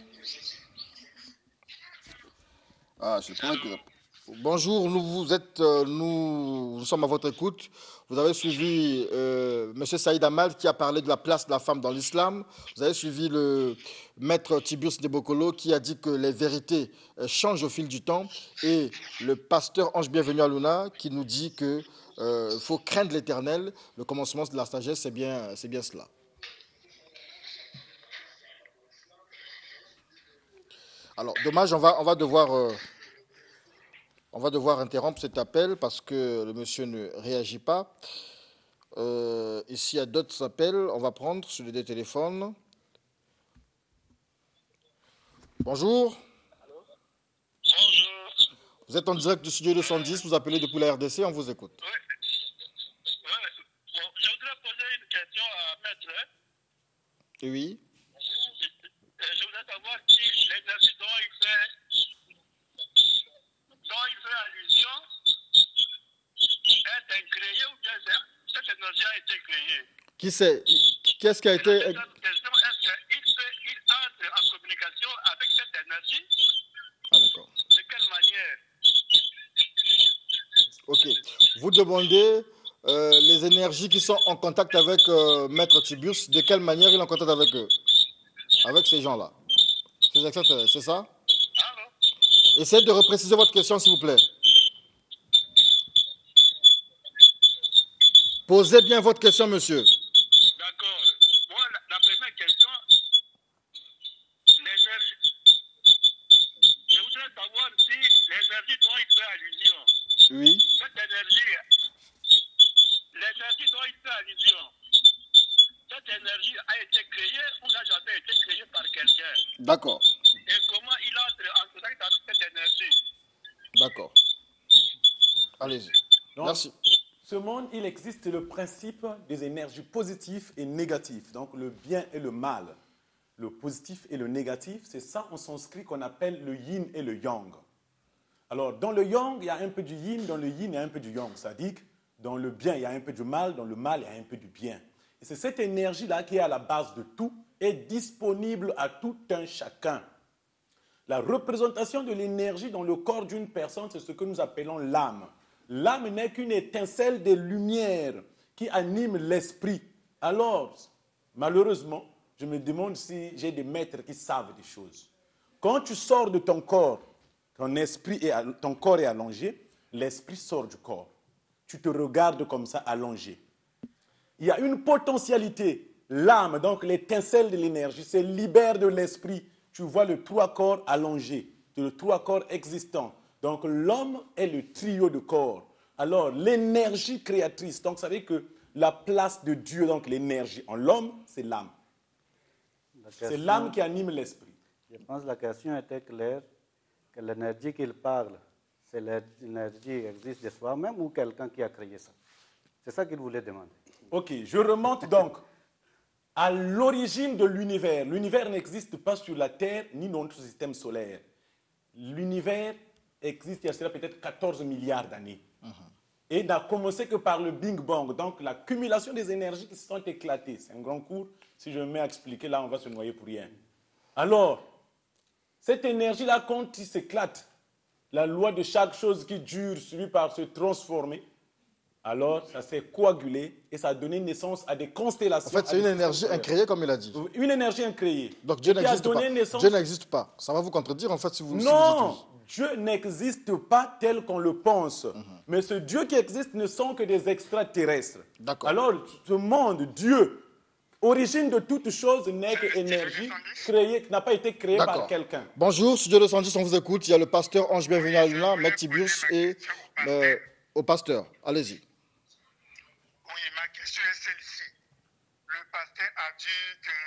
Ah, je crois que... Bonjour, nous sommes à votre écoute. Vous avez suivi M. Saïd Ahmad qui a parlé de la place de la femme dans l'islam. Vous avez suivi le maître Tiburce Debokolo qui a dit que les vérités changent au fil du temps. Et le pasteur Ange Bienvenu Aluna qui nous dit qu'il faut craindre l'éternel. Le commencement de la sagesse, c'est bien cela. Alors, dommage, on va devoir interrompre cet appel parce que le monsieur ne réagit pas. Ici, il y a d'autres appels. On va prendre celui des téléphones. Bonjour. Allô? Bonjour. Vous êtes en direct du studio 210. Vous appelez depuis la RDC. On vous écoute. Oui. Bon, je voudrais poser une question à Maître. Oui. Je voudrais savoir si l'énergie dont il fait allusion est incréée ou bien cette énergie a été créée. Qu'est-ce qui a été... Est-ce qu'il entre en communication avec cette énergie? Ah, d'accord. De quelle manière? Ok. Vous demandez les énergies qui sont en contact avec Maître Tiburce, de quelle manière il est en contact avec eux? Avec ces gens-là. C'est ça? Allô? Essayez de repréciser votre question, s'il vous plaît. Posez bien votre question, monsieur. D'accord. Moi, la première question, l'énergie. Je voudrais savoir si l'énergie dont il fait allusion, Oui. cette énergie, l'énergie dont il fait allusion, cette énergie a été créée ou n'a jamais été créée par quelqu'un? D'accord. Et comment il entre en contact avec cette énergie? D'accord. Allez-y. Donc, Merci. Ce monde, il existe le principe des énergies positives et négatives, donc le bien et le mal. Le positif et le négatif, c'est ça en sanskrit qu'on appelle le yin et le yang. Alors, dans le yang, il y a un peu du yin, dans le yin, il y a un peu du yang. C'est-à-dire que dans le bien, il y a un peu du mal, dans le mal, il y a un peu du bien. Et c'est cette énergie-là qui est à la base de tout et disponible à tout un chacun. La représentation de l'énergie dans le corps d'une personne, c'est ce que nous appelons l'âme. L'âme n'est qu'une étincelle de lumière qui anime l'esprit. Alors, malheureusement, je me demande si j'ai des maîtres qui savent des choses. Quand tu sors de ton corps, ton corps est allongé, l'esprit sort du corps. Tu te regardes comme ça allongé. Il y a une potentialité. L'âme, donc l'étincelle de l'énergie, se libère de l'esprit. Tu vois le trois corps allongés, le trois corps existants. Donc l'homme est le trio de corps. Alors l'énergie créatrice, donc vous savez que la place de Dieu, donc l'énergie en l'homme, c'est l'âme. La C'est question- l'âme qui anime l'esprit. Je pense que la question était claire, que l'énergie qu'il parle, c'est l'énergie qui existe de soi-même ou quelqu'un qui a créé ça. C'est ça qu'il voulait demander. Ok, je remonte donc à l'origine de l'univers. L'univers n'existe pas sur la Terre ni dans notre système solaire. L'univers existe il y a cela peut-être 14 milliards d'années. Et n'a commencé que par le Big Bang, donc l'accumulation des énergies qui se sont éclatées. C'est un grand cours. Si je me mets à expliquer, là, on va se noyer pour rien. Alors, cette énergie-là, quand il s'éclate, la loi de chaque chose qui dure finit par se transformer. Alors, ça s'est coagulé et ça a donné naissance à des constellations. En fait, c'est une énergie incréée, comme il a dit. Une énergie incréée. Donc Dieu Et qui a n'existe pas. donné naissance- Dieu n'existe pas. Ça va vous contredire, en fait, si vous... si vous Non, dites oui. Dieu n'existe pas tel qu'on le pense. Mais ce Dieu qui existe ne sont que des extraterrestres. D'accord. Alors, ce monde, Dieu, origine de toute chose, n'est que énergie créée, qui n'a pas été créée par D'accord. quelqu'un. Bonjour, Studio 210, on vous écoute. Il y a le pasteur Ange Bienvenu à Luna, Maître Tiburce et au pasteur. Allez-y. Oui, ma question est celle-ci. Le pasteur a dit que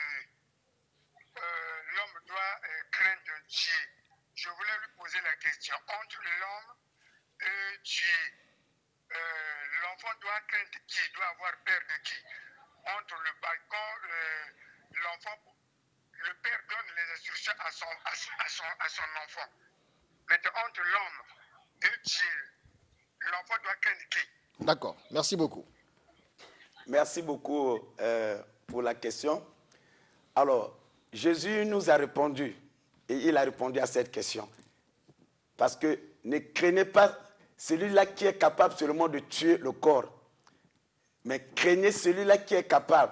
l'homme doit craindre Dieu. Je voulais lui poser la question. Entre l'homme et Dieu, l'enfant doit craindre qui? Doit avoir peur de qui? Entre le balcon, l'enfant, le père donne les instructions à son enfant. Maintenant, entre l'homme et Dieu, l'enfant doit craindre qui? D'accord, merci beaucoup. Merci beaucoup pour la question. Alors, Jésus nous a répondu, et il a répondu à cette question. Parce que ne craignez pas celui-là qui est capable seulement de tuer le corps, mais craignez celui-là qui est capable,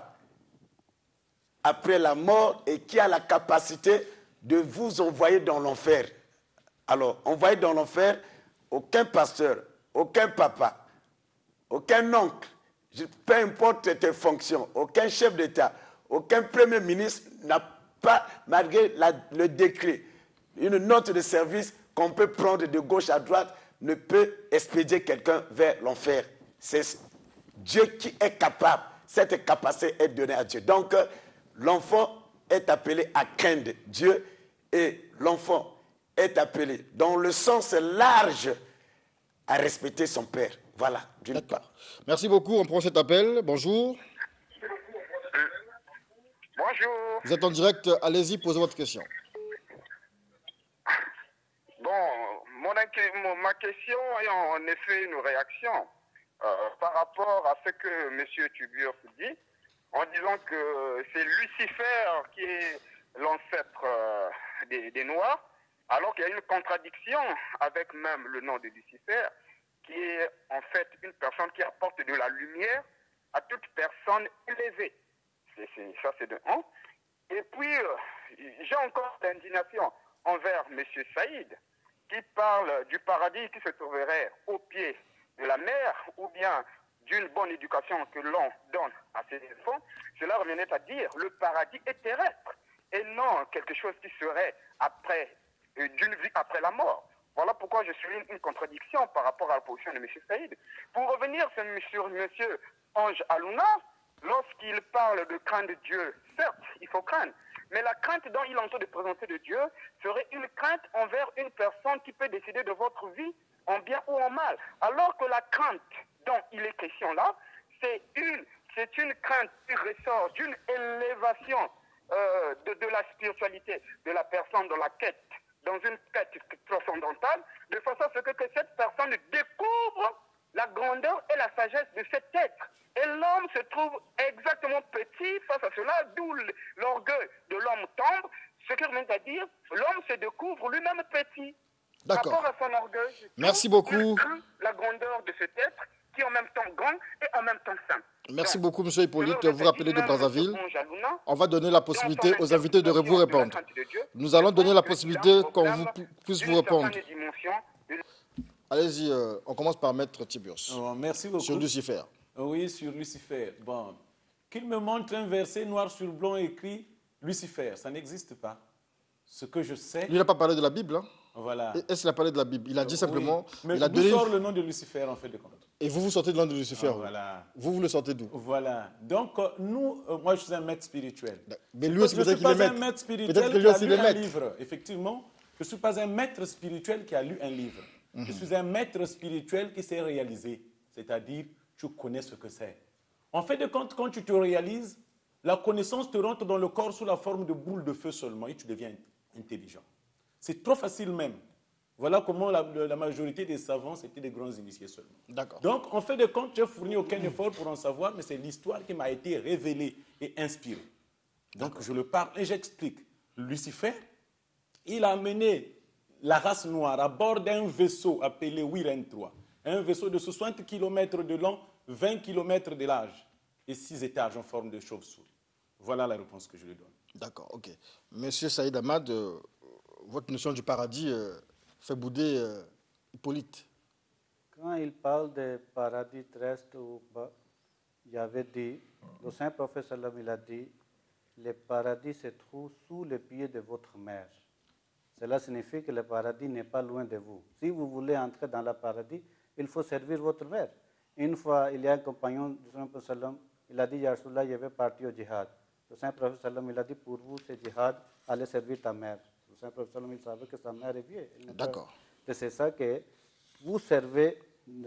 après la mort, et qui a la capacité de vous envoyer dans l'enfer. Alors, envoyer dans l'enfer, aucun pasteur, aucun papa, aucun oncle, peu importe tes fonctions, aucun chef d'État, aucun premier ministre n'a pas, malgré le décret, une note de service qu'on peut prendre de gauche à droite, ne peut expédier quelqu'un vers l'enfer. C'est Dieu qui est capable. Cette capacité est donnée à Dieu. Donc, l'enfant est appelé à craindre Dieu et l'enfant est appelé, dans le sens large, à respecter son père. Voilà, d'une part. Merci beaucoup, on prend cet appel. Bonjour. Bonjour. Vous êtes en direct, allez-y, posez votre question. Bon, ma question est en effet une réaction par rapport à ce que M. Tiburce dit, en disant que c'est Lucifer qui est l'ancêtre des Noirs, alors qu'il y a une contradiction avec même le nom de Lucifer, qui est en fait une personne qui apporte de la lumière à toute personne élevée. Ça, c'est de un. Et puis, j'ai encore l'indignation envers M. Saïd, qui parle du paradis qui se trouverait au pied de la mer, ou bien d'une bonne éducation que l'on donne à ses enfants. Cela revenait à dire le paradis est terrestre, et non quelque chose qui serait après, d'une vie après la mort. Voilà pourquoi je souligne une contradiction par rapport à la position de M. Saïd. Pour revenir sur M. Ange Aluna, lorsqu'il parle de craindre Dieu, certes, il faut craindre, mais la crainte dont il est en train de présenter de Dieu serait une crainte envers une personne qui peut décider de votre vie en bien ou en mal. Alors que la crainte dont il est question là, c'est une crainte qui ressort d'une élévation de la spiritualité de la personne dans la quête, dans une quête transcendantale, de façon à ce que cette personne découvre la grandeur et la sagesse de cet être. Et l'homme se trouve exactement petit face à cela, d'où l'orgueil de l'homme tombe, ce qui revient à dire, l'homme se découvre lui-même petit. Par D'accord. rapport à son orgueil, Merci beaucoup. il craint la grandeur de cet être qui est en même temps grand et en même temps saint. Merci Donc, beaucoup, M. Hippolyte. je Vous rappelez de même Brazzaville. M. Jaluna, On va donner la possibilité dans son aux invités de vous interprétation de la répondre. crainte de Dieu, Nous allons donner la je pense possibilité qu'il a un qu'on problème puisse d'une vous répondre. certaine dimension de- Allez-y, on commence par Maître Tiburce. Oh, merci beaucoup. Sur Lucifer. Oui, sur Lucifer. Bon, qu'il me montre un verset noir sur blanc écrit Lucifer. Ça n'existe pas. Ce que je sais. Lui n'a pas parlé de la Bible. Hein? Voilà. Est-ce qu'il a parlé de la Bible? Il a dit simplement... Oui. Mais il a d'où donné... sort le nom de Lucifer, en fait, de compte? Et vous sortez de l'an de Lucifer. Voilà. Vous le sortez d'où? Voilà. Donc, moi, je suis un maître spirituel. Mais lui aussi, je ne peut-être suis qu'il est pas un maître. maître spirituel Peut-être que lui qui a aussi, lu il est un maître. livre. Effectivement, je ne suis pas un maître spirituel qui a lu un livre. Je suis un maître spirituel qui s'est réalisé. C'est-à-dire, tu connais ce que c'est. En fait de compte, quand tu te réalises, la connaissance te rentre dans le corps sous la forme de boules de feu seulement et tu deviens intelligent. C'est trop facile même. Voilà comment la majorité des savants, c'était des grands initiés seulement. D'accord. Donc, en fait de compte, je n'ai fourni aucun effort pour en savoir, mais c'est l'histoire qui m'a été révélée et inspirée. Donc, je le parle et j'explique. Lucifer, il a amené la race noire à bord d'un vaisseau appelé Wiren 3. Un vaisseau de 60 km de long, 20 km de large et 6 étages en forme de chauve-souris. Voilà la réponse que je lui donne. D'accord, ok. Monsieur Saïd Ahmad, votre notion du paradis fait bouder Hippolyte. Quand il parle de paradis terrestre, il avait dit, le Saint Prophète sallam, il a dit, le paradis se trouve sous les pieds de votre mère. Cela signifie que le paradis n'est pas loin de vous. Si vous voulez entrer dans le paradis, il faut servir votre mère. Une fois, il y a un compagnon du Saint Prophète sallam, il a dit, Ya Rasulullah, je vais partir au djihad. Le Saint Prophète sallam, il a dit, pour vous, c'est djihad, allez servir ta mère. Le Saint Prophète sallam, il savait que sa mère est vieille. D'accord. C'est ça que vous servez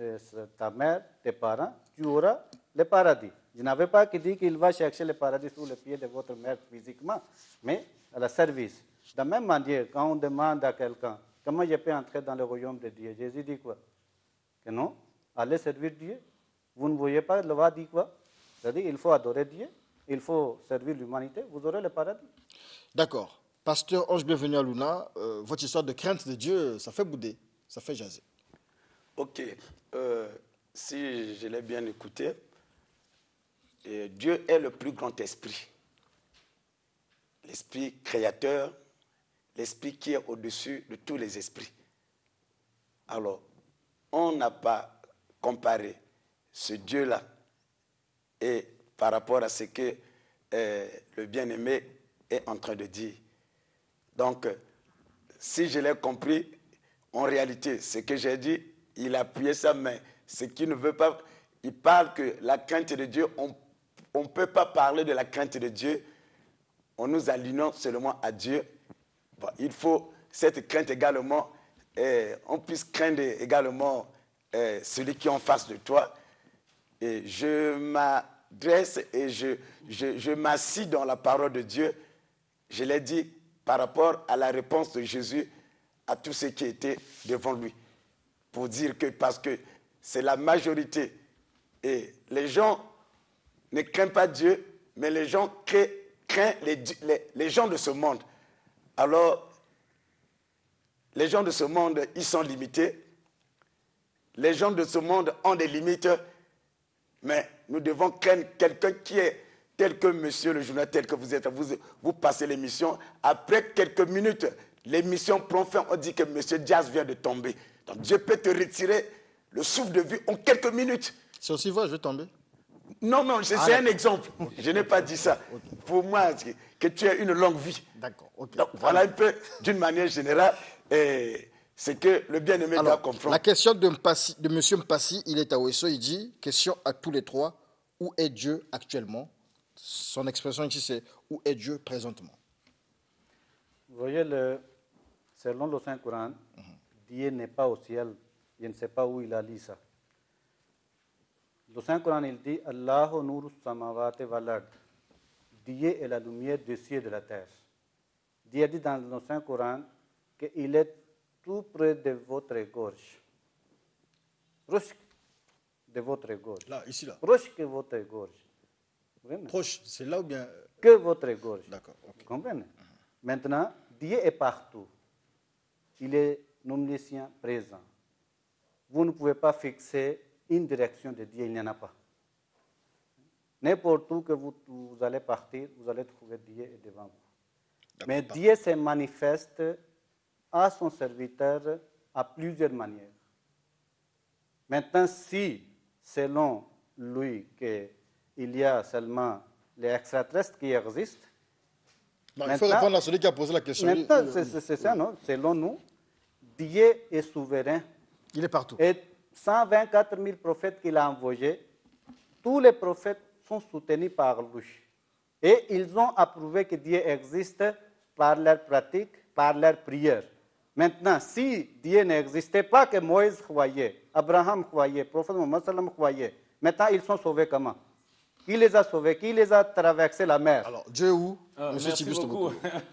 ta mère, tes parents, tu auras le paradis. Je n'avais pas dit qu'il va chercher le paradis sous les pieds de votre mère physiquement, mais à la service. De la même manière, quand on demande à quelqu'un comment je peux entrer dans le royaume de Dieu, Jésus dit quoi? Que non, allez servir Dieu. Vous ne voyez pas, le loi dit quoi? C'est-à-dire il faut adorer Dieu, il faut servir l'humanité, vous aurez le paradis. D'accord. Pasteur Ange Bienvenu à Luna, votre histoire de crainte de Dieu, ça fait bouder, ça fait jaser. Ok. Si je l'ai bien écouté, Dieu est le plus grand esprit. L'esprit créateur, l'esprit qui est au-dessus de tous les esprits. Alors, on n'a pas comparé ce Dieu-là et par rapport à ce que le bien-aimé est en train de dire. Donc, si je l'ai compris, en réalité, ce que j'ai dit, il a appuyé sa main. Ce qui ne veut pas, il parle que la crainte de Dieu, on ne peut pas parler de la crainte de Dieu en nous alignant seulement à Dieu. Bon, il faut cette crainte également, on puisse craindre également celui qui est en face de toi. Et je m'adresse et je m'assis dans la parole de Dieu. Je l'ai dit par rapport à la réponse de Jésus à tous ceux qui étaient devant lui. Pour dire que, parce que c'est la majorité. Et les gens ne craignent pas Dieu, mais les gens craignent les gens de ce monde. Alors, les gens de ce monde, ils sont limités. Les gens de ce monde ont des limites, mais nous devons craindre quelqu'un qui est tel que monsieur le journaliste, tel que vous êtes. Vous passez l'émission. Après quelques minutes, l'émission prend fin. On dit que monsieur Diaz vient de tomber. Donc Dieu peut te retirer le souffle de vie en quelques minutes. C'est aussi vrai, je vais tomber. Non, c'est un exemple. Je n'ai pas dit ça. Okay. Pour moi, que tu aies une longue vie. D'accord. Okay. Donc voilà un peu, d'une manière générale, c'est que le bien-aimé doit comprendre. La question de M. Mpassi, il est à Ouesso, il dit, question à tous les trois, où est Dieu actuellement? Son expression ici, c'est où est Dieu présentement? Vous voyez, selon le Saint-Coran, Dieu n'est pas au ciel. Je ne sais pas où il a lu ça. Le Saint-Coran, il dit Allahu nuru samawati wal ard. Dieu est la lumière du ciel et de la terre. Dieu dit dans le Saint-Coran qu'il est tout près de votre gorge. Proche de votre gorge. Là, ici, là. Proche que votre gorge. Proche, c'est là ou bien. Que votre gorge. D'accord. Okay. Vous comprenez? Maintenant, Dieu est partout. Il est omniscient, présent. Vous ne pouvez pas fixer une direction de Dieu, il n'y en a pas. N'importe où que vous allez partir, vous allez trouver Dieu devant vous. Mais Dieu se manifeste à son serviteur à plusieurs manières. Maintenant, si, selon lui, qu'il y a seulement les extraterrestres qui existent, il faut répondre à celui qui a posé la question. Maintenant, c'est ça, non? Selon nous, Dieu est souverain. Il est partout. Et 124 000 prophètes qu'il a envoyés, tous les prophètes sont soutenus par lui. Et ils ont approuvé que Dieu existe par leur pratique, par leur prière. Maintenant, si Dieu n'existait pas, que Moïse croyait, Abraham croyait, le prophète Mohammed sallam croyait, maintenant ils sont sauvés comment? Qui les a sauvés? Qui les a traversé la mer? Alors, Dieu est où? Monsieur Merci Tibuste beaucoup.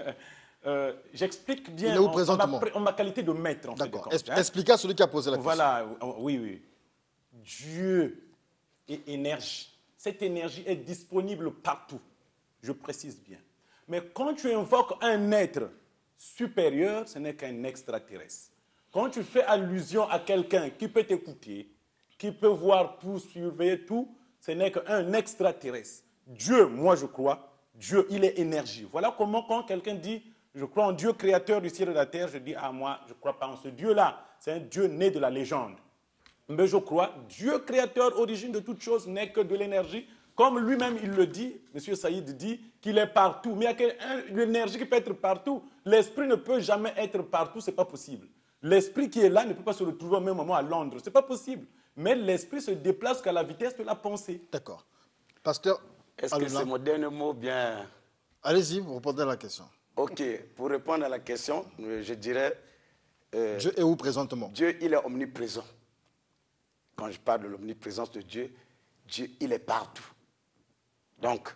J'explique bien Il est où présentement? en ma qualité de maître. En fait, D'accord. de compte, hein. Expliquez à celui qui a posé la question. Voilà, oui, oui. Dieu est énergie. Cette énergie est disponible partout. Je précise bien. Mais quand tu invoques un être supérieur, ce n'est qu'un extraterrestre. Quand tu fais allusion à quelqu'un qui peut t'écouter, qui peut voir tout, surveiller tout, ce n'est qu'un extraterrestre. Dieu, moi je crois, Dieu, il est énergie. Voilà comment quand quelqu'un dit, je crois en Dieu créateur du ciel et de la terre, je dis, ah moi, je ne crois pas en ce Dieu-là. C'est un Dieu né de la légende. Mais je crois, Dieu créateur, origine de toute chose, n'est que de l'énergie. Comme lui-même, il le dit, M. Saïd dit qu'il est partout. Mais il y a une énergie qui peut être partout. L'esprit ne peut jamais être partout, ce n'est pas possible. L'esprit qui est là ne peut pas se retrouver au même moment à Londres, ce n'est pas possible. Mais l'esprit se déplace qu'à la vitesse de la pensée. D'accord. Pasteur, Est-ce que c'est mon dernier mot bien? allez-y, vous répondez à la question. Ok, pour répondre à la question, je dirais... Dieu est où présentement? Dieu, il est omniprésent. Quand je parle de l'omniprésence de Dieu, Dieu, il est partout. Donc,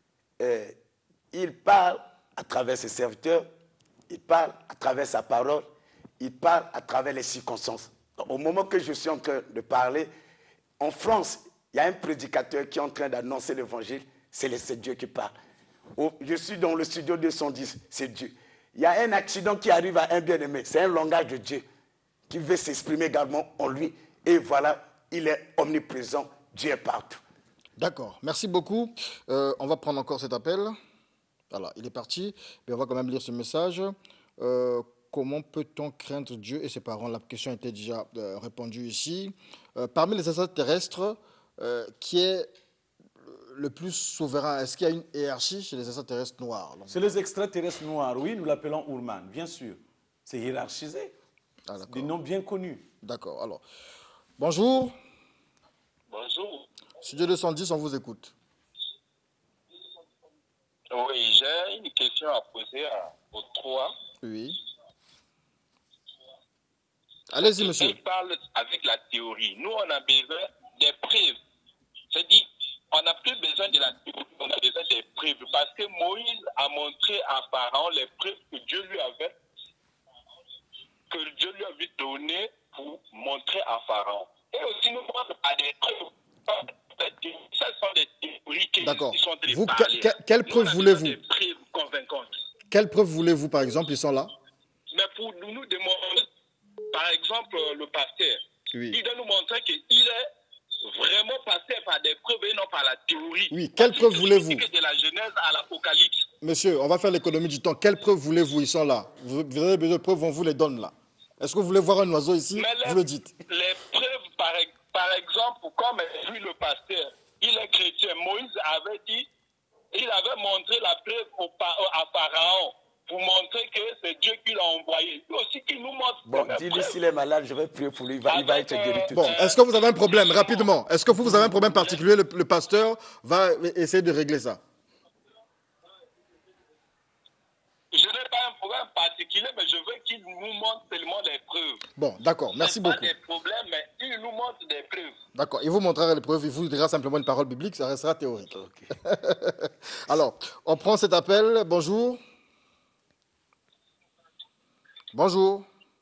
il parle à travers ses serviteurs, il parle à travers sa parole, il parle à travers les circonstances. Donc, au moment que je suis en train de parler, en France, il y a un prédicateur qui est en train d'annoncer l'évangile, c'est Dieu qui parle. Je suis dans le studio 210, c'est Dieu. Il y a un accident qui arrive à un bien-aimé, c'est un langage de Dieu qui veut s'exprimer également en lui. Et voilà, il est omniprésent, Dieu est partout. D'accord, merci beaucoup. On va prendre encore cet appel. Voilà, il est parti, mais on va quand même lire ce message. Comment peut-on craindre Dieu et ses parents? La question a été déjà répondue ici. Parmi les extraterrestres, qui est le plus souverain? Est-ce qu'il y a une hiérarchie chez les extraterrestres noirs? C'est les extraterrestres noirs, oui, nous l'appelons Ourman, bien sûr. C'est hiérarchisé. Ah, Des noms bien connus. d'accord, alors. Bonjour. Bonjour. Studio 210, on vous écoute. Oui, j'ai une question à poser aux trois. Oui. Allez-y, monsieur. Il parle avec la théorie. Nous, on a besoin des preuves. C'est-à-dire, on n'a plus besoin de la théorie, on a besoin des preuves. Parce que Moïse a montré à Pharaon les preuves que Dieu lui avait données pour montrer à Pharaon. Et aussi, nous montre à des preuves. Ça sont des théories qui sont de Vous, parler. quelles preuves voulez-vous? Des preuves convaincantes. Quelles preuves voulez-vous, par exemple? Ils sont là. Mais pour nous demander, par exemple, le pasteur, Oui. il doit nous montrer qu'il est vraiment passé par des preuves et non par la théorie. Oui, quelles preuves voulez-vous? De la Genèse à l'Apocalypse. Monsieur, on va faire l'économie du temps. Quelles preuves voulez-vous? Ils sont là. Vous avez besoin de preuves, on vous les donne là. Est-ce que vous voulez voir un oiseau ici? Vous le dites. Les preuves, par exemple, comme lui le pasteur, il est chrétien. Moïse avait dit, il avait montré la preuve à Pharaon pour montrer que c'est Dieu qui l'a envoyé. Lui aussi qui nous montre. Bon, dis-lui s'il est malade, je vais prier pour lui, il va être guéri tout de Bon, suite. est-ce que vous avez un problème, rapidement? Est-ce que vous avez un problème particulier? Le pasteur va essayer de régler ça. Je n'ai pas un problème particulier, mais je veux qu'il nous montre seulement des preuves. Bon, d'accord, merci beaucoup. Pas des problèmes, mais il nous montre des preuves. D'accord, il vous montrera les preuves, il vous dira simplement une parole biblique, ça restera théorique. Okay. Alors, on prend cet appel. Bonjour. Bonjour.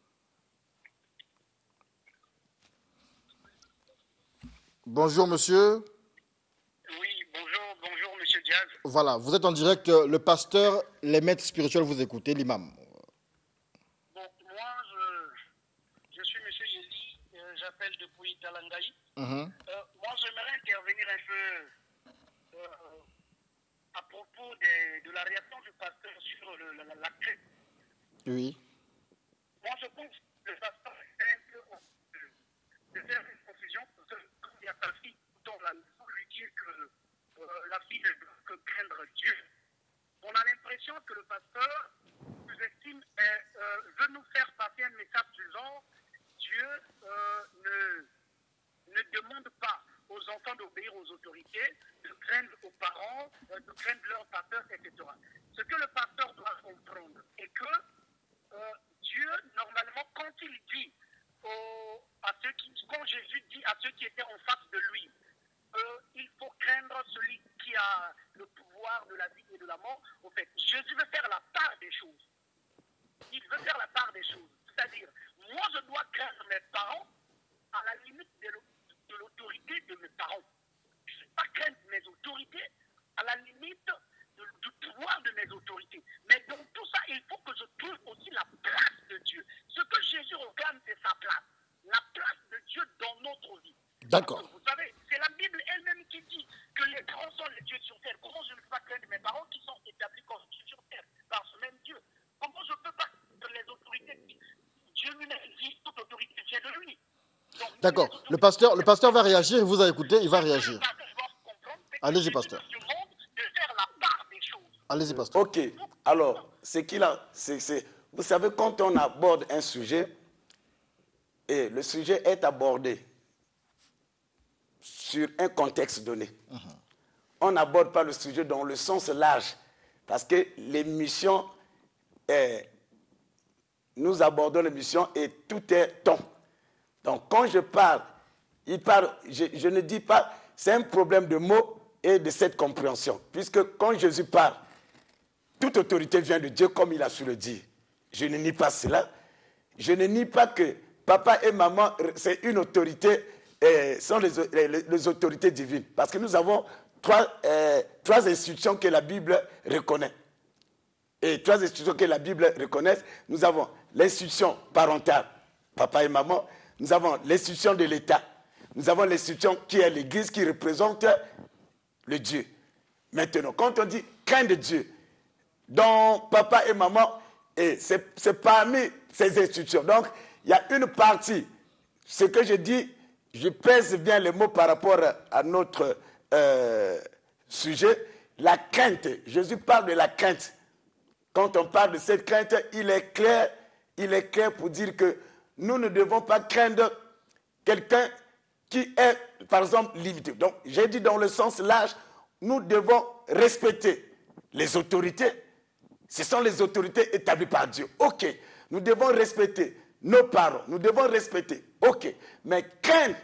Bonjour, monsieur. Oui, bonjour, monsieur Diaz. Voilà, vous êtes en direct, le pasteur, les maîtres spirituels, vous écoutez, l'imam. Bon, moi, je suis monsieur Yéli, j'appelle depuis Talangaï. Moi, j'aimerais intervenir un peu à propos de la réaction du pasteur sur la crête. Oui. Moi, je pense que le pasteur est un peu de faire une confusion, parce que quand il y a sa fille dans la maison, lui dire que la fille ne doit que craindre Dieu. On a l'impression que le pasteur sous-estime et veut nous faire passer un message du genre Dieu ne demande pas aux enfants d'obéir aux autorités, de craindre aux parents, de craindre leurs pasteurs, etc. Ce que le pasteur doit comprendre est que Dieu, normalement, quand il dit quand Jésus dit à ceux qui étaient en face de lui, il faut craindre celui qui a le pouvoir de la vie et de la mort. En fait, Jésus veut faire la part des choses. Il veut faire la part des choses. C'est-à-dire, moi, je dois craindre mes parents à la limite de l'autorité de mes parents. Je ne vais pas craindre mes autorités à la limite du pouvoir de mes autorités. Mais dans tout ça, il faut que je trouve aussi la place de Dieu. Ce que Jésus réclame, c'est sa place. La place de Dieu dans notre vie. D'accord. Vous savez, c'est la Bible elle-même qui dit que les parents sont les dieux sur terre. Comment je ne peux pas craindre mes parents qui sont établis comme dieux sur terre par ce même Dieu? Comment je ne peux pas que les autorités, Dieu lui-même dit toute autorité vient de lui. D'accord. Le pasteur va réagir, il vous a écouté, il va réagir. Allez-y, pasteur. Allez-y, pasteur. Ok. Alors, vous savez, quand on aborde un sujet, et le sujet est abordé sur un contexte donné, on n'aborde pas le sujet dans le sens large, parce que l'émission, nous abordons l'émission et tout est temps. Donc, quand je parle, je ne dis pas, c'est un problème de mots et de cette compréhension. Puisque quand Jésus parle, toute autorité vient de Dieu, comme il a su le dire. Je ne nie pas cela. Je ne nie pas que papa et maman, c'est une autorité, sont les autorités divines. Parce que nous avons trois institutions que la Bible reconnaît. Et trois institutions que la Bible reconnaît. Nous avons l'institution parentale, papa et maman. Nous avons l'institution de l'État. Nous avons l'institution qui est l'Église, qui représente le Dieu. Maintenant, quand on dit craindre Dieu, donc papa et maman, et c'est parmi ces institutions. Donc, il y a une partie, ce que je dis, je pèse bien les mots par rapport à notre sujet, la crainte. Jésus parle de la crainte. Quand on parle de cette crainte, il est clair pour dire que nous ne devons pas craindre quelqu'un qui est, par exemple, limité. Donc, j'ai dit dans le sens large, nous devons respecter les autorités. Ce sont les autorités établies par Dieu. OK. Nous devons respecter nos parents. Nous devons respecter. OK. Mais craindre,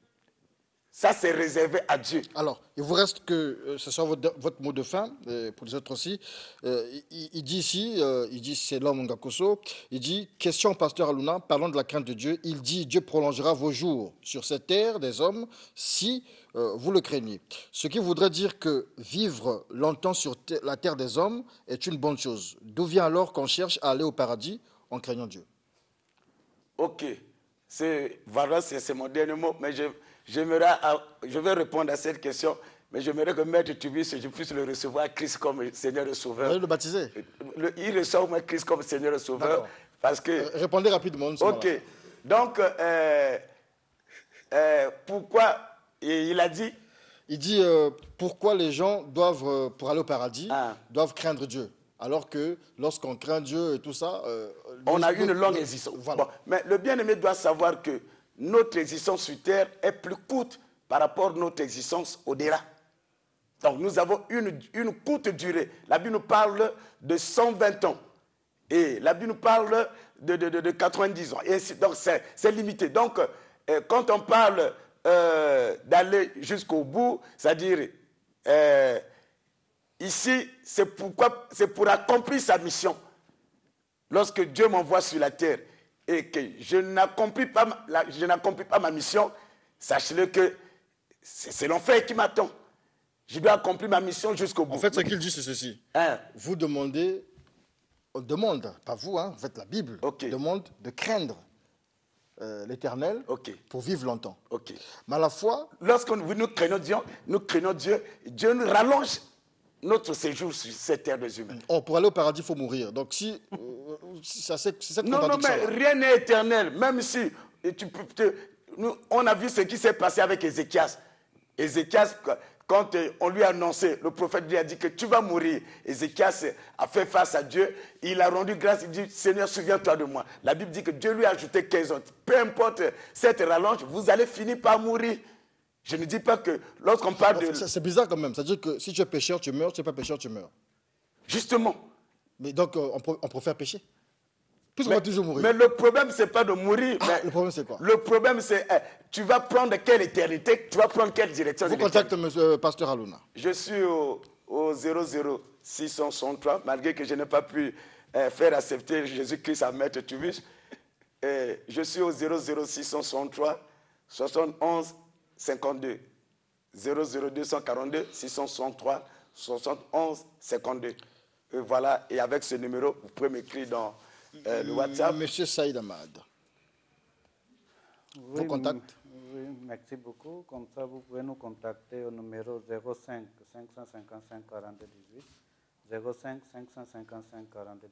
ça c'est réservé à Dieu. Alors, il vous reste que ce soit votre mot de fin, pour les autres aussi. Il dit ici, c'est l'homme Ngakoso, il dit, question pasteur Aluna, parlons de la crainte de Dieu. Il dit, Dieu prolongera vos jours sur cette terre des hommes si vous le craignez. Ce qui voudrait dire que vivre longtemps sur la terre des hommes est une bonne chose. D'où vient alors qu'on cherche à aller au paradis en craignant Dieu? Ok, voilà, c'est mon dernier mot, mais je vais répondre à cette question, mais j'aimerais que Maître Tubis, je puisse le recevoir Christ comme Seigneur et Sauveur. Vous allez le baptiser? Il reçoit Christ comme Seigneur et Sauveur. Parce que, répondez rapidement. Ok, donc, pourquoi il a dit? Il dit pourquoi les gens doivent, pour aller au paradis, doivent craindre Dieu. Alors que lorsqu'on craint Dieu et tout ça... on a une longue existence. Voilà. Bon, mais le bien-aimé doit savoir que notre existence sur terre est plus courte par rapport à notre existence au-delà. Donc nous avons une courte durée. La Bible nous parle de 120 ans. Et la Bible nous parle de 90 ans. Et donc c'est limité. Donc quand on parle d'aller jusqu'au bout, c'est-à-dire ici, c'est pour accomplir sa mission. Lorsque Dieu m'envoie sur la terre et que je n'accomplis pas ma mission, sachez-le que c'est l'enfer qui m'attend. Je dois accomplir ma mission jusqu'au bout. En fait, ce qu'il dit, c'est ceci. Vous demandez, on demande, pas vous, en fait, la Bible demande de craindre l'Éternel pour vivre longtemps. Mais à la fois... Lorsque nous craignons Dieu, Dieu nous rallonge notre séjour sur cette terre des humains. Pour aller au paradis, il faut mourir. Donc si c'est cette contradiction. Non, mais rien n'est éternel. Même si on a vu ce qui s'est passé avec Ézéchias. Ézéchias, quand on lui a annoncé, le prophète lui a dit que tu vas mourir, Ézéchias a fait face à Dieu, il a rendu grâce, il dit, Seigneur, souviens-toi de moi. La Bible dit que Dieu lui a ajouté 15 ans. Peu importe cette rallonge, vous allez finir par mourir. Je ne dis pas que lorsqu'on parle de... C'est bizarre quand même. C'est-à-dire que si tu es pécheur, tu meurs. Si tu n'es pas pécheur, tu meurs. Justement. Mais donc, on préfère pécher. Puisqu'on va toujours mourir. Mais le problème, ce n'est pas de mourir. Le problème, c'est quoi? Le problème, c'est tu vas prendre quelle éternité, tu vas prendre quelle direction. Vous contactez M. Pasteur Aluna. Je suis au 00663, malgré que je n'ai pas pu faire accepter Jésus-Christ à Maître Tubus. Je suis au 00663 71 52. 00242 663 71 52. Voilà, et avec ce numéro, vous pouvez m'écrire dans le WhatsApp. Monsieur Saïd Ahmad. Vos contacts? Oui, merci beaucoup. Comme ça, vous pouvez nous contacter au numéro 05 555 42 18. 05 555 42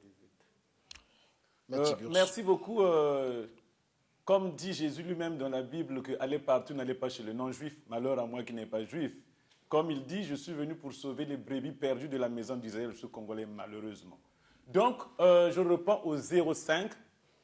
18. Merci beaucoup. Comme dit Jésus lui-même dans la Bible, que allez partout, n'allez pas chez les non-juifs, malheur à moi qui n'ai pas juif. Comme il dit, je suis venu pour sauver les brebis perdues de la maison d'Israël, ce Congolais, malheureusement. Donc, je reprends au 05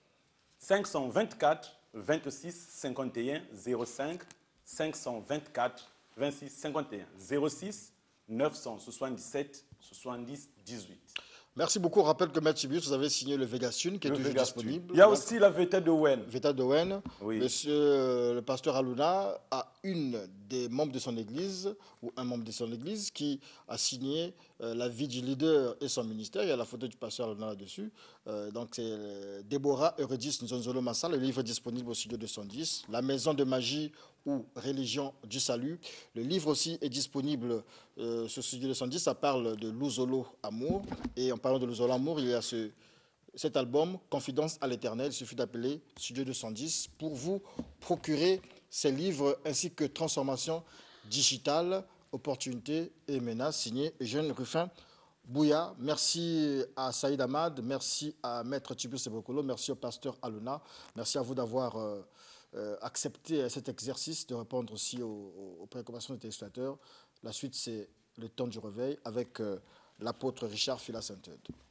524 26 51 05 524 26 51 06 977 70 18. Merci beaucoup. On rappelle que Maître Tibius, vous avez signé le Vegasun qui est toujours disponible. Il y a aussi la Veta de Wen. Veta de Wen. Oui. Monsieur le pasteur Aluna a une des membres de son église, ou un membre de son église, qui a signé la vie du leader et son ministère. Il y a la photo du pasteur Aluna là-dessus. Donc c'est Déborah Eurydice Nzonzolo Massa. Le livre est disponible au studio 210. La maison de magie ou religion du salut. Le livre aussi est disponible sur studio 210. Ça parle de Luzolo Amour. Et en parlant de Luzolo Amour, il y a cet album, Confidence à l'éternel. Il suffit d'appeler Studio 210 pour vous procurer ces livres ainsi que Transformation digitale, opportunités et menaces, signé Eugène Ruffin Bouya. Merci à Saïd Ahmad, merci à Maître Tibius Sebokolo, merci au pasteur Aluna, merci à vous d'avoir accepté cet exercice, de répondre aussi aux préoccupations des téléspectateurs. La suite, c'est le temps du réveil avec l'apôtre Richard Fila Sainte-Eude.